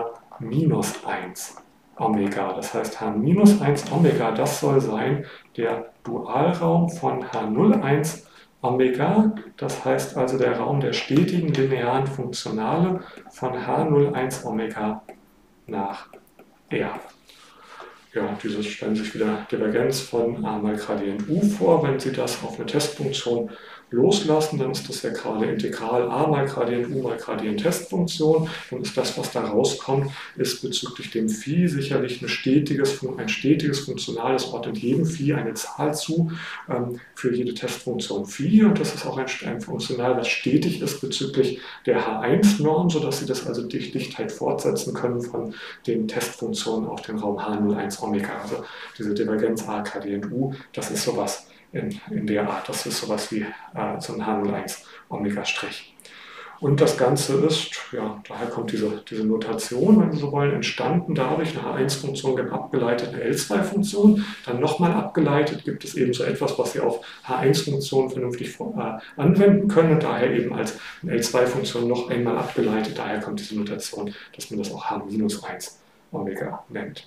H-1 Omega. Das heißt, H-1 Omega, das soll sein der Dualraum von H01 Omega, das heißt also der Raum der stetigen linearen Funktionale von H01 Omega nach R. Ja, dieses stellen sich wieder Divergenz von A mal Gradient U vor. Wenn Sie das auf eine Testfunktion loslassen, dann ist das ja gerade Integral A mal Gradient U mal Gradient Testfunktion. Dann ist das, was da rauskommt, ist bezüglich dem Phi sicherlich ein stetiges funktionales Ort in jedem Phi eine Zahl zu für jede Testfunktion Phi. Und das ist auch ein Funktional, das stetig ist bezüglich der H1-Norm, sodass Sie das also durch Dichtheit fortsetzen können von den Testfunktionen auf den Raum H01 Omega. Also diese Divergenz A Gradient U, das ist sowas in der Art. Das ist sowas wie so ein H01 Omega-Strich. Und das Ganze ist, ja, daher kommt diese Notation, wenn Sie so wollen, entstanden dadurch, eine H1-Funktion gibt abgeleitet eine L2-Funktion, dann nochmal abgeleitet gibt es eben so etwas, was Sie auf H1-Funktionen vernünftig anwenden können und daher eben als eine L2-Funktion noch einmal abgeleitet, daher kommt diese Notation, dass man das auch H-1 Omega nennt.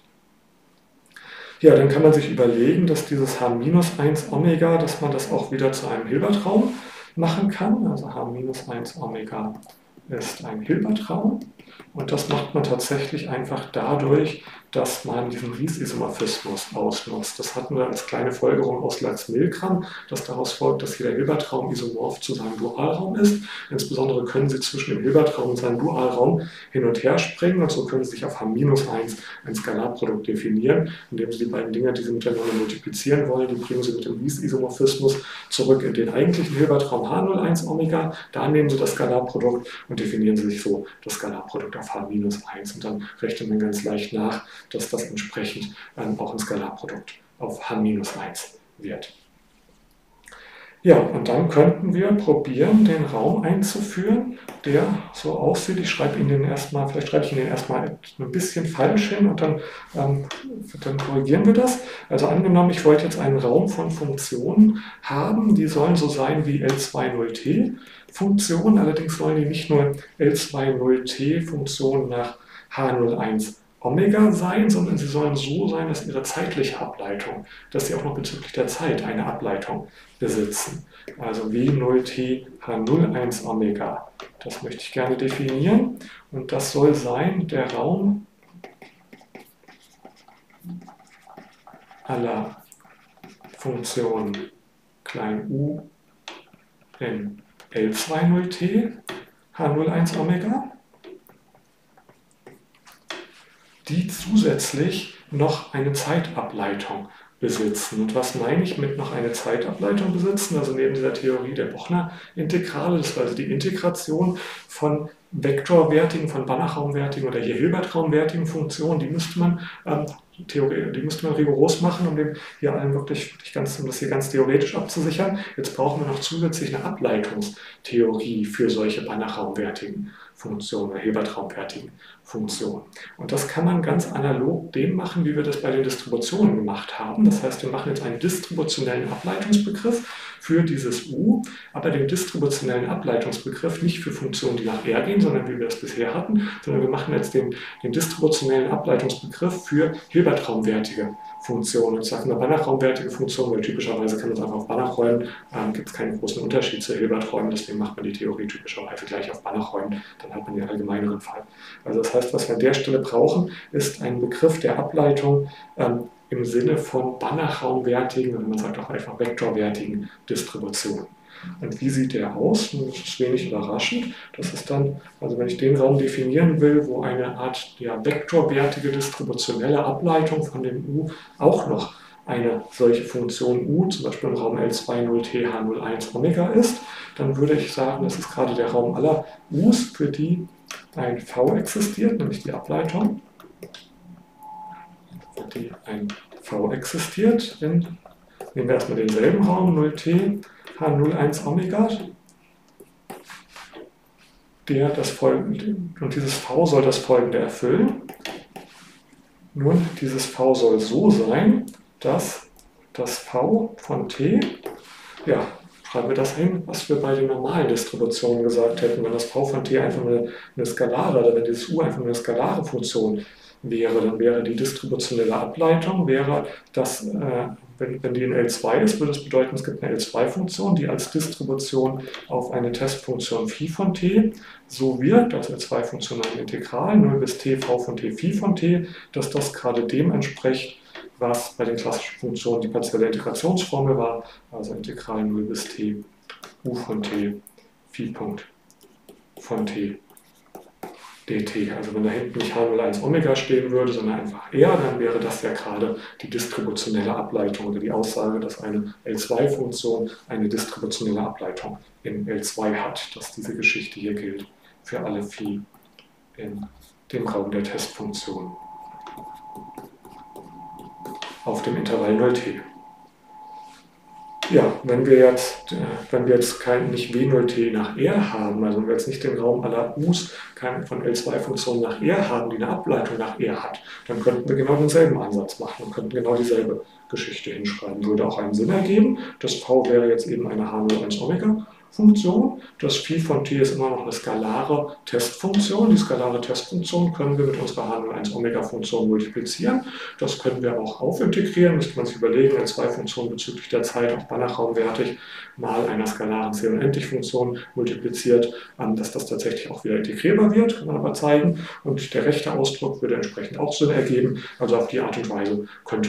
Ja, dann kann man sich überlegen, dass dieses H-1 Omega, dass man das auch wieder zu einem Hilbertraum machen kann. Also H-1 Omega ist ein Hilbertraum. Und das macht man tatsächlich einfach dadurch, dass man diesen Ries-Isomorphismus ausnutzt. Das hatten wir als kleine Folgerung aus Lax-Milgram, dass daraus folgt, dass jeder Hilbertraum isomorph zu seinem Dualraum ist. Insbesondere können Sie zwischen dem Hilbertraum und seinem Dualraum hin und her springen und so können Sie sich auf H-1 ein Skalarprodukt definieren, indem Sie die beiden Dinge, die Sie miteinander multiplizieren wollen, die bringen Sie mit dem Ries-Isomorphismus zurück in den eigentlichen Hilbertraum H01 Omega. Da nehmen Sie das Skalarprodukt und definieren Sie sich so das Skalarprodukt auf H-1 und dann rechnet man ganz leicht nach, dass das entsprechend auch ein Skalarprodukt auf H-1 wird. Ja, und dann könnten wir probieren, den Raum einzuführen, der so aussieht. Ich schreibe Ihnen den erstmal, vielleicht schreibe ich Ihnen den erstmal ein bisschen falsch hin und dann korrigieren wir das. Also angenommen, ich wollte jetzt einen Raum von Funktionen haben, die sollen so sein wie L2-0T-Funktionen, allerdings sollen die nicht nur L2-0T-Funktionen nach H01 Omega sein, sondern sie sollen so sein, dass ihre zeitliche Ableitung, dass sie auch noch bezüglich der Zeit eine Ableitung besitzen. Also W0T H01 Omega. Das möchte ich gerne definieren und das soll sein der Raum aller Funktionen klein u in L2-0T H01 Omega, die zusätzlich noch eine Zeitableitung besitzen. Und was meine ich mit noch eine Zeitableitung besitzen? Also neben dieser Theorie der Bochner-Integrale, das war also die Integration von vektorwertigen, von Banachraumwertigen oder hier Hilbertraumwertigen Funktionen, die müsste man rigoros machen, um hier allen wirklich um das hier ganz theoretisch abzusichern. Jetzt brauchen wir noch zusätzlich eine Ableitungstheorie für solche Banachraumwertigen Funktionen oder Hilbertraumwertigen Funktionen. Und das kann man ganz analog dem machen, wie wir das bei den Distributionen gemacht haben. Das heißt, wir machen jetzt einen distributionellen Ableitungsbegriff für dieses U, aber den distributionellen Ableitungsbegriff nicht für Funktionen, die nach R gehen, sondern wie wir das bisher hatten, sondern wir machen jetzt den distributionellen Ableitungsbegriff für Hilbertraumwertige Funktionen. Ich sage mal Banachraumwertige Funktionen, weil typischerweise kann man es einfach auf Banachräumen, gibt es keinen großen Unterschied zu Hilberträumen, deswegen macht man die Theorie typischerweise gleich auf Banachräumen, dann hat man den allgemeineren Fall. Also das heißt, was wir an der Stelle brauchen, ist ein Begriff der Ableitung im Sinne von Banachraumwertigen, oder man sagt auch einfach vektorwertigen Distributionen. Und wie sieht der aus? Das ist wenig überraschend. Das ist dann, also wenn ich den Raum definieren will, wo eine Art vektorwertige distributionelle Ableitung von dem U auch noch eine solche Funktion u, zum Beispiel im Raum L2 0t H01 Omega ist, dann würde ich sagen, das ist gerade der Raum aller u's, für die ein V existiert, nämlich die Ableitung, für die ein V existiert. Nehmen wir erstmal denselben Raum 0t H01 Omega, der das folgende, und dieses V soll das folgende erfüllen. Nun, dieses V soll so sein, dass das V von t, ja, schreiben wir das hin, was wir bei den normalen Distributionen gesagt hätten. Wenn das V von t einfach eine skalare, oder wenn dieses U einfach eine skalare Funktion wäre, dann wäre die distributionelle Ableitung, wäre das, wenn die in L2 ist, würde es bedeuten, es gibt eine L2-Funktion, die als Distribution auf eine Testfunktion phi von t so wirkt, also L2-Funktion ein Integral, 0 bis t v von t phi von t, dass das gerade dem entspricht, was bei den klassischen Funktionen die partielle Integrationsformel war, also Integral 0 bis t u von t phi Punkt von t dt. Also wenn da hinten nicht H01 Omega stehen würde, sondern einfach R, dann wäre das ja gerade die distributionelle Ableitung oder die Aussage, dass eine L2-Funktion eine distributionelle Ableitung in L2 hat, dass diese Geschichte hier gilt für alle Phi in dem Raum der Testfunktion auf dem Intervall 0t. Ja, wenn wir jetzt nicht W0t nach R haben, also wenn wir jetzt nicht den Raum aller U's von L2-Funktionen nach R haben, die eine Ableitung nach R hat, dann könnten wir genau denselben Ansatz machen und könnten genau dieselbe Geschichte hinschreiben. Würde auch einen Sinn ergeben. Das V wäre jetzt eben eine H01 Omega Funktion. Das Phi von t ist immer noch eine skalare Testfunktion. Die skalare Testfunktion können wir mit unserer H01 Omega Funktion multiplizieren. Das können wir auch aufintegrieren. Müsste man sich überlegen, eine Zwei-Funktion bezüglich der Zeit auch Banach-raumwertig mal einer skalaren C- und Endlich-Funktion multipliziert, dass das tatsächlich auch wieder integrierbar wird, kann man aber zeigen. Und der rechte Ausdruck würde entsprechend auch Sinn ergeben. Also auf die Art und Weise könnte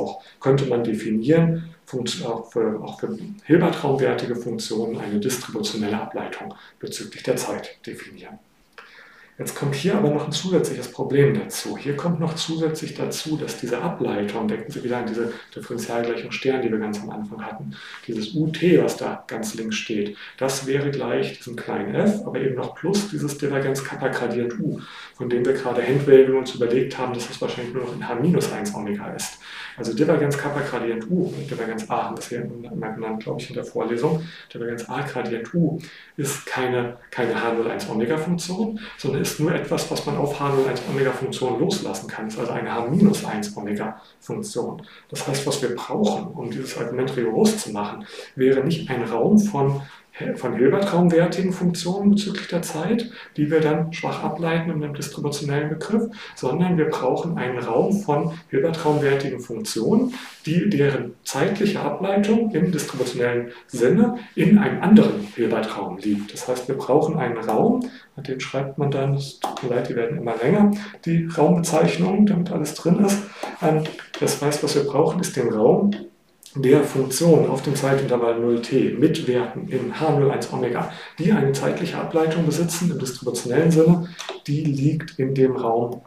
man definieren, auch für Hilbert-raumwertige Funktionen eine distributionelle Ableitung bezüglich der Zeit definieren. Jetzt kommt hier aber noch ein zusätzliches Problem dazu. Hier kommt noch zusätzlich dazu, dass diese Ableitung, denken Sie wieder an diese Differentialgleichung Stern, die wir ganz am Anfang hatten, dieses ut, was da ganz links steht, das wäre gleich diesem kleinen f, aber eben noch plus dieses Divergenz-Kappa-Gradient u, von dem wir gerade händeln und uns überlegt haben, dass es wahrscheinlich nur noch in H-1 Omega ist. Also Divergenz-Kappa-Gradient u, Divergenz a haben wir es hier immer genannt, glaube ich, in der Vorlesung, Divergenz a-Gradient u ist keine H01 Omega-Funktion, sondern ist nur etwas, was man auf H01 Omega-Funktion loslassen kann. Es ist also eine H-1 Omega-Funktion. Das heißt, was wir brauchen, um dieses Argument rigoros zu machen, wäre nicht ein Raum von Hilbert-raumwertigen Funktionen bezüglich der Zeit, die wir dann schwach ableiten in einem distributionellen Begriff, sondern wir brauchen einen Raum von Hilbert-raumwertigen Funktionen, deren zeitliche Ableitung im distributionellen Sinne in einem anderen Hilbert-Raum liegt. Das heißt, wir brauchen einen Raum, den schreibt man dann, es tut mir leid, die werden immer länger, die Raumbezeichnungen, damit alles drin ist. Das heißt, was wir brauchen, ist den Raum der Funktionen auf dem Zeitintervall 0t mit Werten in H01 Omega, die eine zeitliche Ableitung besitzen im distributionellen Sinne, die liegt in dem Raum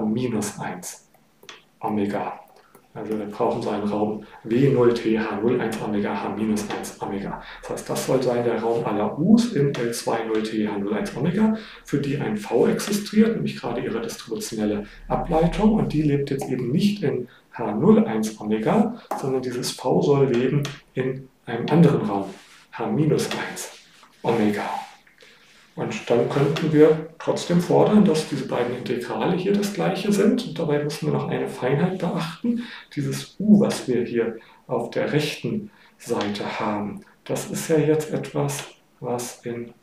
H-1 Omega. Also wir brauchen so einen Raum W0t H01 Omega H-1 Omega. Das heißt, das soll sein der Raum aller U's in L2 0t H01 Omega, für die ein V existiert, nämlich gerade ihre distributionelle Ableitung, und die lebt jetzt eben nicht in H01 Omega, sondern dieses V soll leben in einem anderen Raum, H-1 Omega. Und dann könnten wir trotzdem fordern, dass diese beiden Integrale hier das gleiche sind. Und dabei müssen wir noch eine Feinheit beachten. Dieses U, was wir hier auf der rechten Seite haben, das ist ja jetzt etwas, was in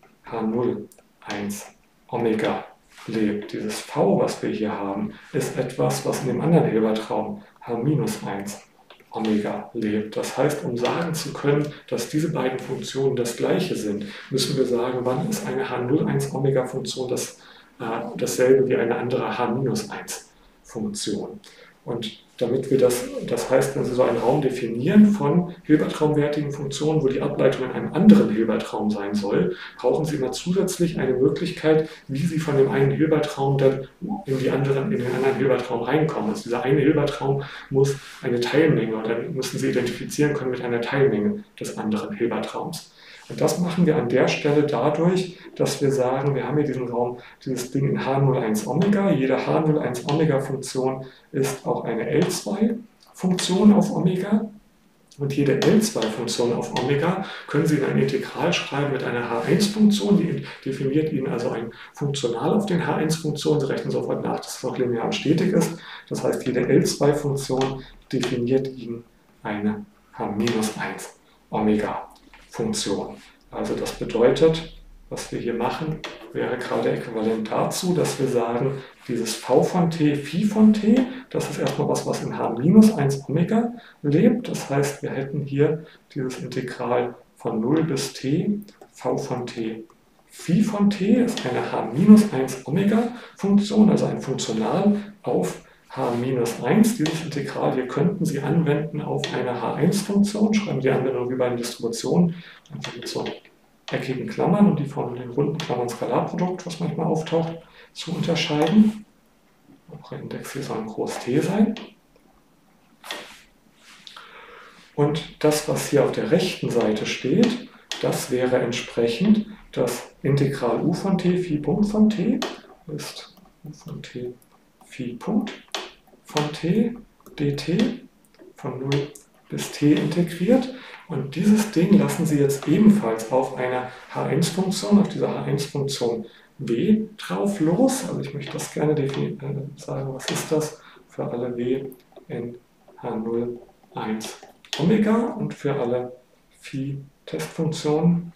H01 Omega lebt. Dieses V, was wir hier haben, ist etwas, was in dem anderen Hilbert-Raum H-1 Omega lebt. Das heißt, um sagen zu können, dass diese beiden Funktionen das gleiche sind, müssen wir sagen, wann ist eine H01 Omega Funktion dasselbe wie eine andere H-1 Funktion. Und damit wir das heißt, wenn Sie so einen Raum definieren von Hilbertraumwertigen Funktionen, wo die Ableitung in einem anderen Hilbertraum sein soll, brauchen Sie immer zusätzlich eine Möglichkeit, wie Sie von dem einen Hilbertraum dann in den anderen Hilbertraum reinkommen. Also dieser eine Hilbertraum muss eine Teilmenge, oder müssen Sie identifizieren können mit einer Teilmenge des anderen Hilbertraums. Und das machen wir an der Stelle dadurch, dass wir sagen, wir haben hier diesen Raum, dieses Ding in H01 Omega. Jede H01 Omega Funktion ist auch eine L2-Funktion auf Omega. Und jede L2-Funktion auf Omega können Sie in ein Integral schreiben mit einer H1-Funktion. Die definiert Ihnen also ein Funktional auf den H1-Funktionen. Sie rechnen sofort nach, dass es auch linear stetig ist. Das heißt, jede L2-Funktion definiert Ihnen eine H-1 Omega-Funktion. Also das bedeutet, was wir hier machen, wäre gerade äquivalent dazu, dass wir sagen, dieses v von t, phi von t, das ist erstmal was in h-1 Omega lebt. Das heißt, wir hätten hier dieses Integral von 0 bis t, v von t, phi von t ist eine h-1 Omega Funktion, also ein Funktional auf h-1. Dieses Integral hier könnten Sie anwenden auf eine h1-Funktion, schreiben die Anwendung wie bei den Distributionen, also mit so eckigen Klammern und die von den runden Klammern Skalarprodukt, was manchmal auftaucht, zu unterscheiden. Der Index hier soll ein groß T sein. Und das, was hier auf der rechten Seite steht, das wäre entsprechend das Integral u von t, phi Punkt von t, ist u von t, phi Punkt von t, dt, von 0 bis t integriert. Und dieses Ding lassen Sie jetzt ebenfalls auf einer H1-Funktion, auf dieser H1-Funktion w drauf los. Also ich möchte das gerne sagen, was ist das für alle w in H0, 1 Omega und für alle Phi-Testfunktionen.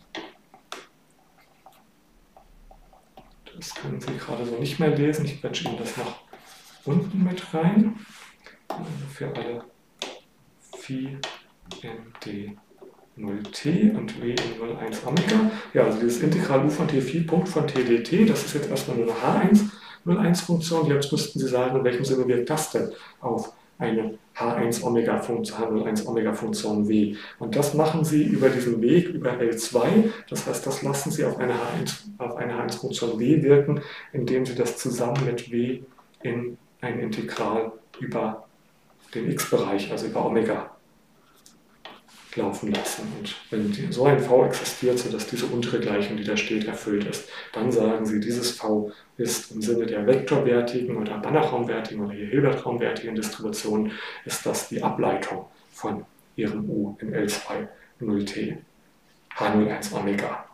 Das können Sie gerade so nicht mehr lesen. Ich quetsche Ihnen das noch unten mit rein. Also für alle Phi in d0t und w in 0,1 Omega. Ja, also dieses Integral u von t phi Punkt von t dt, das ist jetzt erstmal nur eine H1-Funktion. Jetzt müssten Sie sagen, in welchem Sinne wirkt das denn auf eine H1 Omega-Funktion, H01 Omega-Funktion w. Und das machen Sie über diesen Weg, über L2. Das heißt, das lassen Sie auf eine H1-Funktion w wirken, indem Sie das zusammen mit w in ein Integral über den x-Bereich, also über Omega, laufen lassen. Und wenn so ein V existiert, sodass diese untere Gleichung, die da steht, erfüllt ist, dann sagen Sie, dieses V ist im Sinne der vektorwertigen oder Banachraumwertigen oder hier Hilbertraumwertigen Distribution, ist das die Ableitung von Ihrem U in L2 0t H01 Omega.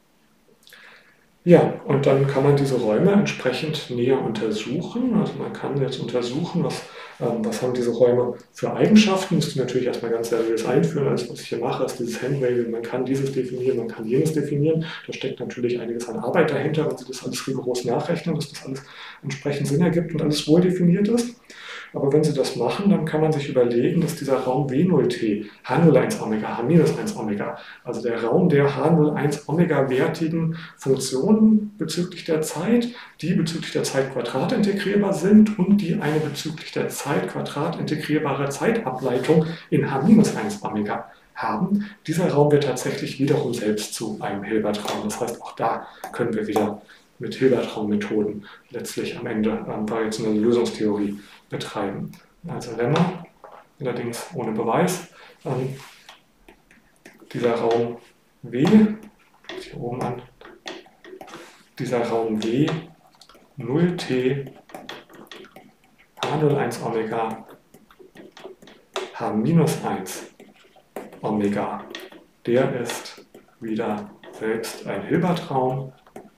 Ja, und dann kann man diese Räume entsprechend näher untersuchen. Also man kann jetzt untersuchen, was haben diese Räume für Eigenschaften. Müsste ich natürlich erstmal ganz seriös einführen. Alles, was ich hier mache, ist dieses Handwaving. Man kann dieses definieren, man kann jenes definieren. Da steckt natürlich einiges an Arbeit dahinter, wenn Sie das alles rigoros nachrechnen, dass das alles entsprechend Sinn ergibt und alles wohl definiert ist. Aber wenn Sie das machen, dann kann man sich überlegen, dass dieser Raum W0t, H01 Omega, H-1 Omega, also der Raum der H01 Omega wertigen Funktionen bezüglich der Zeit, die bezüglich der Zeit quadratintegrierbar sind und die eine bezüglich der Zeit quadratintegrierbare Zeitableitung in H-1 Omega haben. Dieser Raum wird tatsächlich wiederum selbst zu einem Hilbertraum. Das heißt, auch da können wir wieder mit Hilbertraummethoden letztlich am Ende variationelle Lösungstheorie betreiben. Also Lemma, allerdings ohne Beweis. Dieser Raum W, hier oben an, dieser Raum W, 0t, H01 Omega, H-1 Omega, der ist wieder selbst ein Hilbertraum.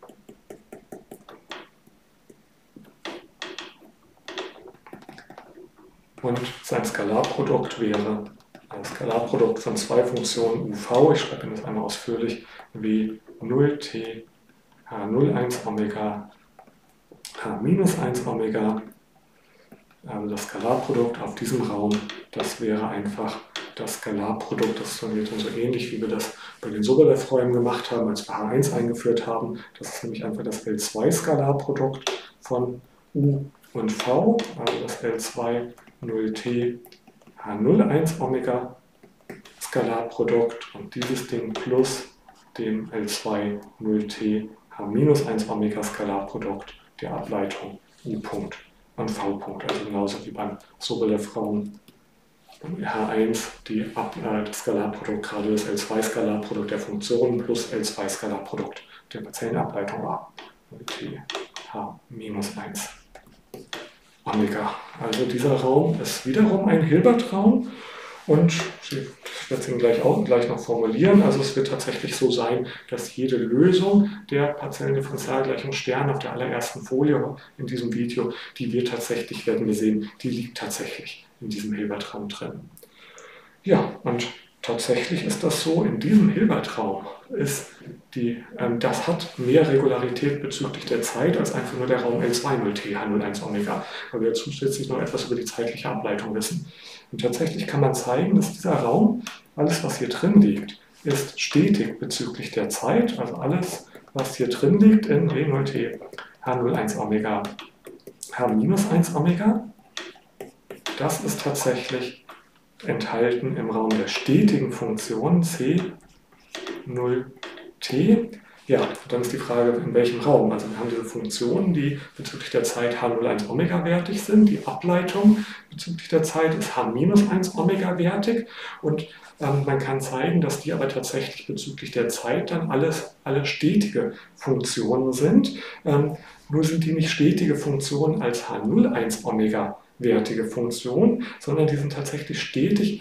Und sein Skalarprodukt wäre ein Skalarprodukt von zwei Funktionen uv, ich schreibe Ihnen das einmal ausführlich, w0t h01 Omega h-1 Omega. Also das Skalarprodukt auf diesem Raum, das wäre einfach das Skalarprodukt, das funktioniert so ähnlich, wie wir das bei den Sobolev-Räumen gemacht haben, als wir H1 eingeführt haben. Das ist nämlich einfach das L2-Skalarprodukt von U und V, also das L2 0t H01 Omega Skalarprodukt und dieses Ding plus dem L2 0t H-1 Omega Skalarprodukt der Ableitung U Punkt und V Punkt, also genauso wie beim Sobolev-Raum H1 das Skalarprodukt, gerade das L2-Skalarprodukt der Funktionen plus L2-Skalarprodukt der partiellen Ableitung war. T H-1 Omega. Also dieser Raum ist wiederum ein Hilbert-Raum und ich werde es Ihnen gleich noch formulieren. Also es wird tatsächlich so sein, dass jede Lösung der partiellen Differentialgleichung Stern auf der allerersten Folie in diesem Video, die werden wir sehen, die liegt tatsächlich in diesem Hilbert-Raum drin. Ja, und tatsächlich ist das so, in diesem Hilbert-Raum das hat mehr Regularität bezüglich der Zeit als einfach nur der Raum L2-0t H01 Omega, weil wir zusätzlich noch etwas über die zeitliche Ableitung wissen. Und tatsächlich kann man zeigen, dass dieser Raum, alles was hier drin liegt, ist stetig bezüglich der Zeit, also alles was hier drin liegt in W0t H01 Omega H-1 Omega, das ist tatsächlich enthalten im Raum der stetigen Funktion C0t. Ja, dann ist die Frage, in welchem Raum. Also wir haben diese Funktionen, die bezüglich der Zeit H01 Omega wertig sind. Die Ableitung bezüglich der Zeit ist H-1 Omega wertig. Und man kann zeigen, dass die aber tatsächlich bezüglich der Zeit dann alle stetige Funktionen sind. Nur sind die nicht stetige Funktionen als H-1 Omega wertige Funktionen, sondern die sind tatsächlich stetig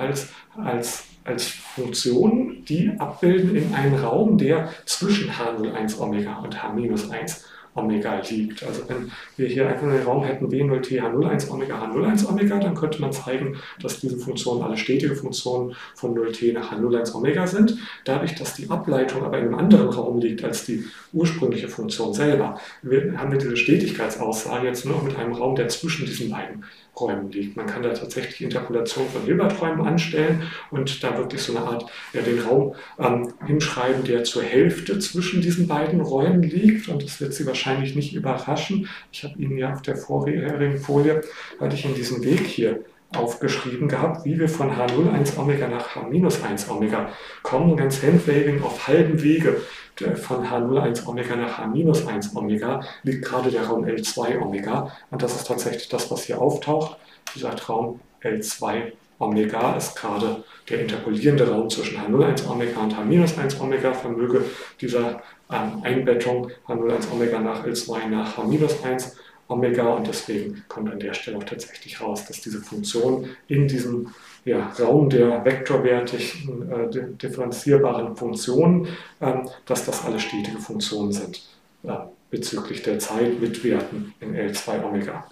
als Funktionen, die abbilden in einen Raum, der zwischen H01 Omega und H-1 Omega liegt. Also wenn wir hier einfach einen Raum hätten W0t H01 Omega H01 Omega, dann könnte man zeigen, dass diese Funktionen alle stetige Funktionen von 0t nach H01 Omega sind. Dadurch, dass die Ableitung aber in einem anderen Raum liegt als die ursprüngliche Funktion selber, haben wir diese Stetigkeitsaussage jetzt nur mit einem Raum, der zwischen diesen beiden Räumen liegt. Man kann da tatsächlich Interpolation von Hilbert-Räumen anstellen und da wirklich so eine Art, den Raum hinschreiben, der zur Hälfte zwischen diesen beiden Räumen liegt, und das wird Sie wahrscheinlich nicht überraschen. Ich habe Ihnen ja auf der vorherigen Folie, hatte ich in diesem Weg hier aufgeschrieben gehabt, wie wir von H01 Omega nach H-1 Omega kommen, ganz handwaving auf halbem Wege. Von H01 Omega nach H-1 Omega liegt gerade der Raum L2 Omega, und das ist tatsächlich das, was hier auftaucht. Dieser Raum L2 Omega ist gerade der interpolierende Raum zwischen H01 Omega und H-1 Omega, vermöge dieser Einbettung H01 Omega nach L2 nach H-1 Omega, und deswegen kommt an der Stelle auch tatsächlich raus, dass diese Funktion in diesem Raum der vektorwertig differenzierbaren Funktionen, dass das alle stetige Funktionen sind bezüglich der Zeit mit Werten in L2 Omega.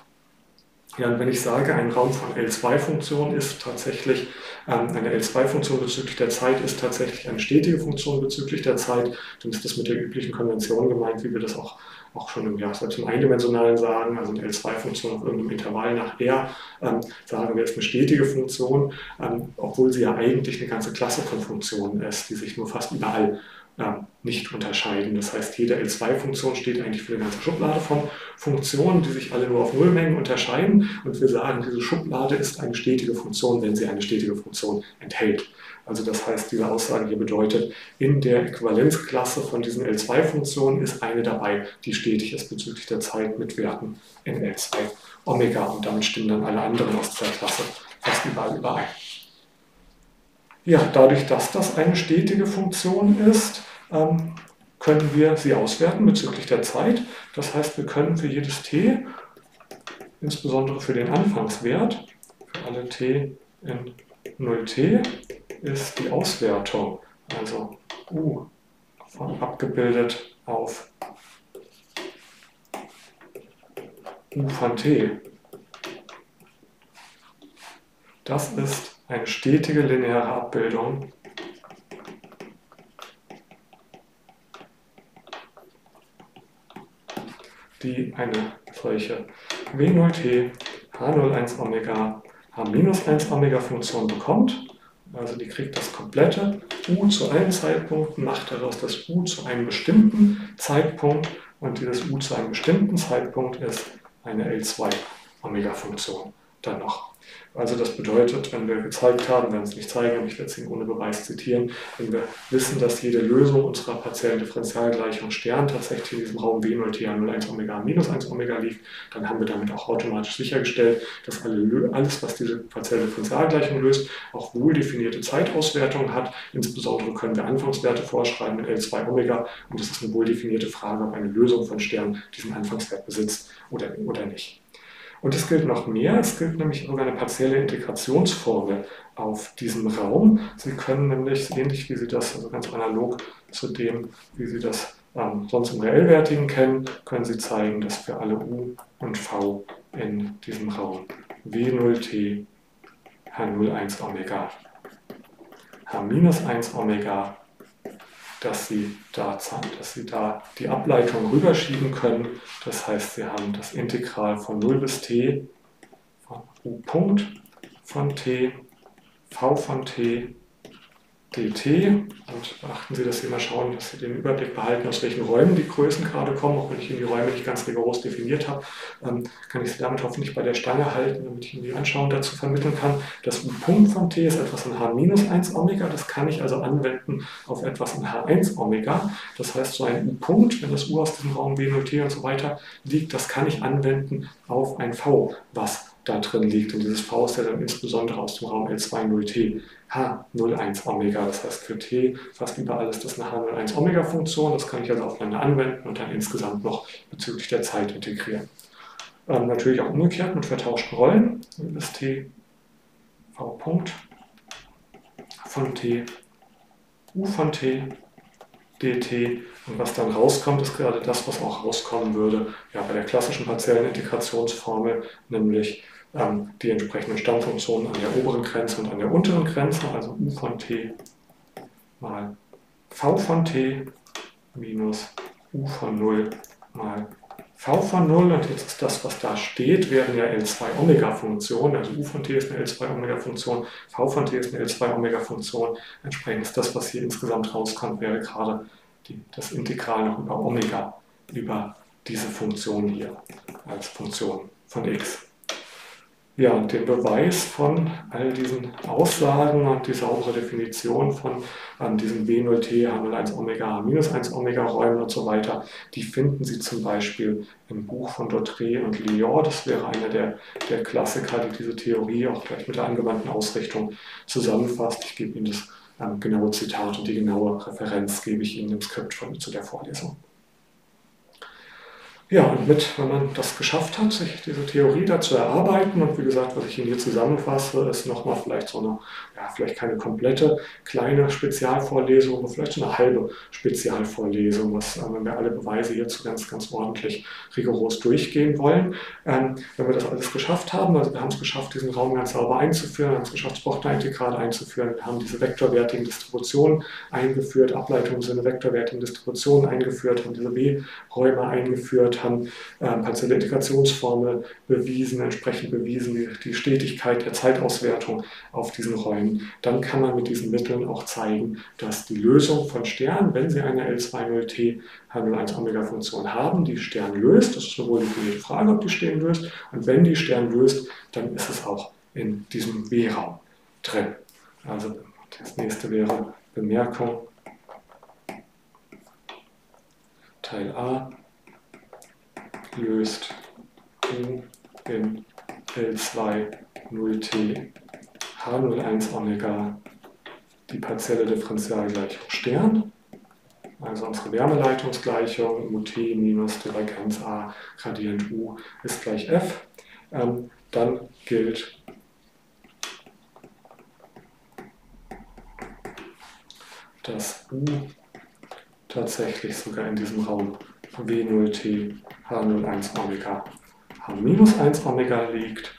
Ja, und wenn ich sage, ein Raum von L2-Funktionen ist tatsächlich, eine L2-Funktion bezüglich der Zeit ist tatsächlich eine stetige Funktion bezüglich der Zeit, dann ist das mit der üblichen Konvention gemeint, wie wir das auch schon selbst im Eindimensionalen sagen, also eine L2-Funktion auf irgendeinem Intervall nach R, sagen wir, ist eine stetige Funktion, obwohl sie ja eigentlich eine ganze Klasse von Funktionen ist, die sich nur fast überall nicht unterscheiden. Das heißt, jede L2-Funktion steht eigentlich für eine ganze Schublade von Funktionen, die sich alle nur auf Nullmengen unterscheiden, und wir sagen, diese Schublade ist eine stetige Funktion, wenn sie eine stetige Funktion enthält. Also das heißt, diese Aussage hier bedeutet, in der Äquivalenzklasse von diesen L2-Funktionen ist eine dabei, die stetig ist bezüglich der Zeit mit Werten in L2 Omega, und damit stimmen dann alle anderen aus dieser Klasse fast überall überein. Ja, dadurch, dass das eine stetige Funktion ist, können wir sie auswerten bezüglich der Zeit. Das heißt, wir können für jedes t, insbesondere für den Anfangswert, für alle t in 0t, ist die Auswertung, also u abgebildet auf u von t. Das ist eine stetige lineare Abbildung die eine solche W0t H01 Omega H-1 Omega Funktion bekommt. Also die kriegt das komplette u zu allen Zeitpunkten, macht daraus das u zu einem bestimmten Zeitpunkt, und dieses u zu einem bestimmten Zeitpunkt ist eine L2 Omega Funktion dann noch. Also das bedeutet, wenn wir gezeigt haben, wir werden es nicht zeigen, aber ich werde es Ihnen ohne Beweis zitieren, wenn wir wissen, dass jede Lösung unserer partiellen Differentialgleichung Stern tatsächlich in diesem Raum W0t H0 1 Omega minus 1 Omega liegt, dann haben wir damit auch automatisch sichergestellt, dass alles, was diese partielle Differentialgleichung löst, auch wohl definierte Zeitauswertungen hat. Insbesondere können wir Anfangswerte vorschreiben mit L2 Omega und es ist eine wohl definierte Frage, ob eine Lösung von Stern diesen Anfangswert besitzt oder nicht. Und es gilt noch mehr, es gilt nämlich sogar eine partielle Integrationsformel auf diesem Raum. Sie können nämlich, ähnlich wie Sie das, also ganz analog zu dem, wie Sie das sonst im Reellwertigen kennen, können Sie zeigen, dass für alle U und V in diesem Raum W0t H0 1 Omega H minus 1 Omega, dass Sie da die Ableitung rüberschieben können. Das heißt, Sie haben das Integral von 0 bis t von u Punkt von t, v von t, dt. Und beachten Sie, dass Sie mal schauen, dass Sie den Überblick behalten, aus welchen Räumen die Größen gerade kommen. Auch wenn ich Ihnen die Räume nicht ganz rigoros definiert habe, kann ich Sie damit hoffentlich bei der Stange halten, damit ich Ihnen die Anschauung dazu vermitteln kann. Das U-Punkt von t ist etwas in h minus 1 Omega. Das kann ich also anwenden auf etwas in h1 Omega. Das heißt, so ein U-Punkt, wenn das U aus diesem Raum W0t und so weiter liegt, das kann ich anwenden auf ein V, was da drin liegt. Und dieses V ist ja dann insbesondere aus dem Raum L2 0t H01 Omega. Das heißt für t fast überall ist das eine H01 Omega Funktion. Das kann ich also aufeinander anwenden und dann insgesamt noch bezüglich der Zeit integrieren. Natürlich auch umgekehrt mit vertauschten Rollen. Das t v Punkt von t, u von t, dt. Und was dann rauskommt, ist gerade das, was auch rauskommen würde bei der klassischen partiellen Integrationsformel, nämlich die entsprechenden Stammfunktionen an der oberen Grenze und an der unteren Grenze, also u von t mal v von t minus u von 0 mal v von 0. Und jetzt ist das, was da steht, wären ja L2 Omega-Funktionen. Also u von t ist eine L2 Omega-Funktion, v von t ist eine L2 Omega-Funktion. Entsprechend ist das, was hier insgesamt rauskommt, wäre gerade das Integral noch über Omega, über diese Funktion hier als Funktion von x. Ja, und den Beweis von all diesen Aussagen und die saubere Definition von diesen W0t, H01 Omega, H-1 Omega Räumen und so weiter, die finden Sie zum Beispiel im Buch von Dautré und Lior. Das wäre einer der Klassiker, die diese Theorie auch gleich mit der angewandten Ausrichtung zusammenfasst. Ich gebe Ihnen das genaue Zitat und die genaue Referenz gebe ich Ihnen im Skript zu der Vorlesung. Ja, und wenn man das geschafft hat, sich diese Theorie dazu erarbeiten, und wie gesagt, was ich Ihnen hier zusammenfasse, ist nochmal vielleicht so eine, vielleicht keine komplette kleine Spezialvorlesung, aber vielleicht so eine halbe Spezialvorlesung, wenn wir alle Beweise hierzu ganz ordentlich rigoros durchgehen wollen. Wenn wir das alles geschafft haben, also wir haben es geschafft, diesen Raum ganz sauber einzuführen, wir haben es geschafft, das Brockner-Integral einzuführen, wir haben diese vektorwertigen Distributionen eingeführt, Ableitungen im Sinne vektorwertigen Distributionen eingeführt, haben diese W-Räume eingeführt, haben partielle Integrationsformel bewiesen, entsprechend bewiesen die Stetigkeit der Zeitauswertung auf diesen Räumen. Dann kann man mit diesen Mitteln auch zeigen, dass die Lösung von Stern, wenn Sie eine L2 H01 Omega Funktion haben, die Stern löst. Das ist eine wohl definierte Frage, ob die Stern löst. Und wenn die Stern löst, dann ist es auch in diesem W-Raum drin. Also das nächste wäre Bemerkung Teil A löst U in L2 0t H01 Omega die partielle Differentialgleichung Stern, also unsere Wärmeleitungsgleichung UT minus Divergenz A Gradient U ist gleich F. Dann gilt dass U tatsächlich sogar in diesem Raum W0t H01 Omega H-1 Omega liegt.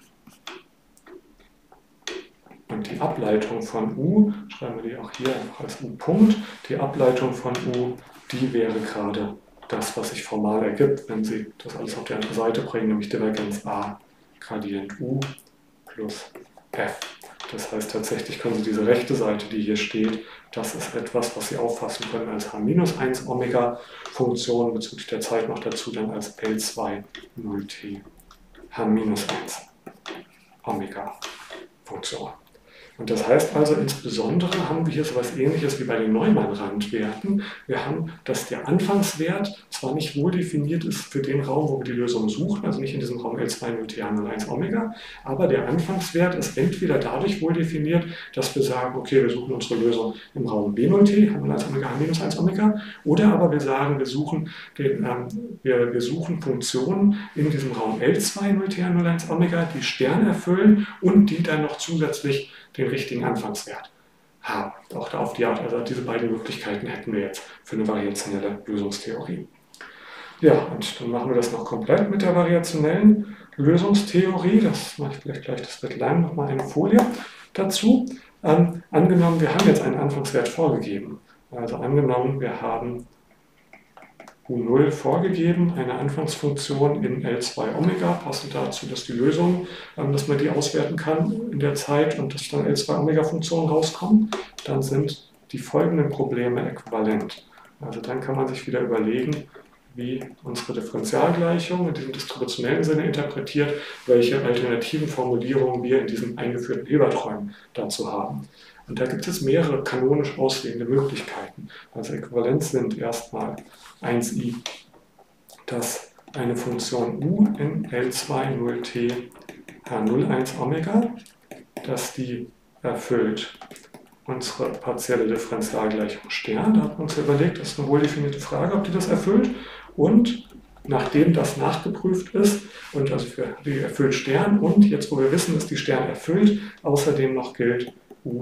Und die Ableitung von U, schreiben wir die auch hier einfach als U-Punkt, die Ableitung von U, die wäre gerade das, was sich formal ergibt, wenn Sie das alles auf die andere Seite bringen, nämlich Divergenz A Gradient U plus F. Das heißt, tatsächlich können Sie diese rechte Seite, die hier steht, das ist etwas, was Sie auffassen können als H-1 Omega Funktion, bezüglich der Zeit noch dazu dann als L2 0t H-1 Omega-Funktion. Und das heißt also, insbesondere haben wir hier so etwas Ähnliches wie bei den Neumann-Randwerten. Wir haben, dass der Anfangswert zwar nicht wohl definiert ist für den Raum, wo wir die Lösung suchen, also nicht in diesem Raum L2 0T 01 Omega, aber der Anfangswert ist entweder dadurch wohl definiert, dass wir sagen, okay, wir suchen unsere Lösung im Raum B0T, H0 Omega, H-1 Omega, oder aber wir sagen, wir suchen Funktionen in diesem Raum L2 0T 01 Omega, die Stern erfüllen und die dann noch zusätzlich den richtigen Anfangswert haben. Auch da auf die Art, also diese beiden Möglichkeiten hätten wir jetzt für eine variationelle Lösungstheorie. Ja, und dann machen wir das noch komplett mit der variationellen Lösungstheorie. Das mache ich vielleicht gleich, das wird lang, nochmal eine Folie dazu. Angenommen, wir haben jetzt einen Anfangswert vorgegeben. Also angenommen, wir haben U0 vorgegeben, eine Anfangsfunktion in L2 Omega, passend dazu, dass die Lösung, dass man die auswerten kann in der Zeit und dass dann L2 Omega Funktionen rauskommen, dann sind die folgenden Probleme äquivalent. Also dann kann man sich wieder überlegen, wie unsere Differentialgleichung in diesem distributionellen Sinne interpretiert, welche alternativen Formulierungen wir in diesen eingeführten Hilberträumen dazu haben. Und da gibt es mehrere kanonisch aussehende Möglichkeiten. Also äquivalent sind erstmal 1i, dass eine Funktion u in L2 0T H01 Omega, dass die erfüllt unsere partielle Differentialgleichung Stern. Da hat man uns überlegt, das ist eine wohl definierte Frage, ob die das erfüllt. Und nachdem das nachgeprüft ist, und also für die erfüllt Stern, und jetzt, wo wir wissen, dass die Stern erfüllt, außerdem noch gilt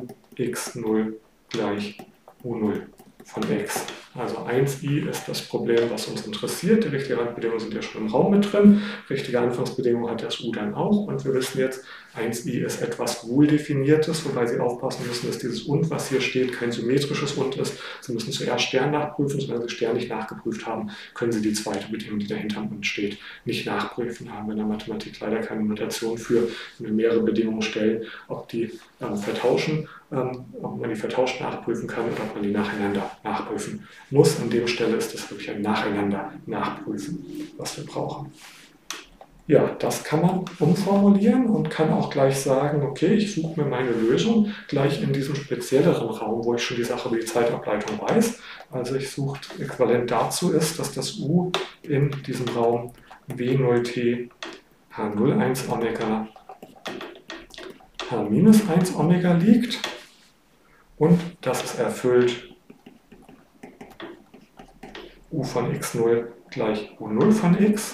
ux0 gleich u0 von x. Also 1i ist das Problem, was uns interessiert. Die richtigen Randbedingungen sind ja schon im Raum mit drin. Richtige Anfangsbedingungen hat das u dann auch. Und wir wissen jetzt, 1i ist etwas wohldefiniertes, wobei Sie aufpassen müssen, dass dieses und, was hier steht, kein symmetrisches und ist. Sie müssen zuerst Stern nachprüfen. Und wenn Sie Stern nicht nachgeprüft haben, können Sie die zweite Bedingung, die dahinter und steht, nicht nachprüfen. Da haben wir in der Mathematik leider keine Notation für, wenn wir mehrere Bedingungen stellen, ob die vertauschen, ob man die vertauscht nachprüfen kann oder ob man die nacheinander nachprüfen muss. An der Stelle ist das wirklich ein Nacheinander nachprüfen, was wir brauchen. Ja, das kann man umformulieren und kann auch gleich sagen, okay, ich suche mir meine Lösung gleich in diesem spezielleren Raum, wo ich schon die Sache über die Zeitableitung weiß. Also ich suche, äquivalent dazu ist, dass das u in diesem Raum W0T H01 Omega H-1 Omega liegt und dass es erfüllt u von x0 gleich u0 von x.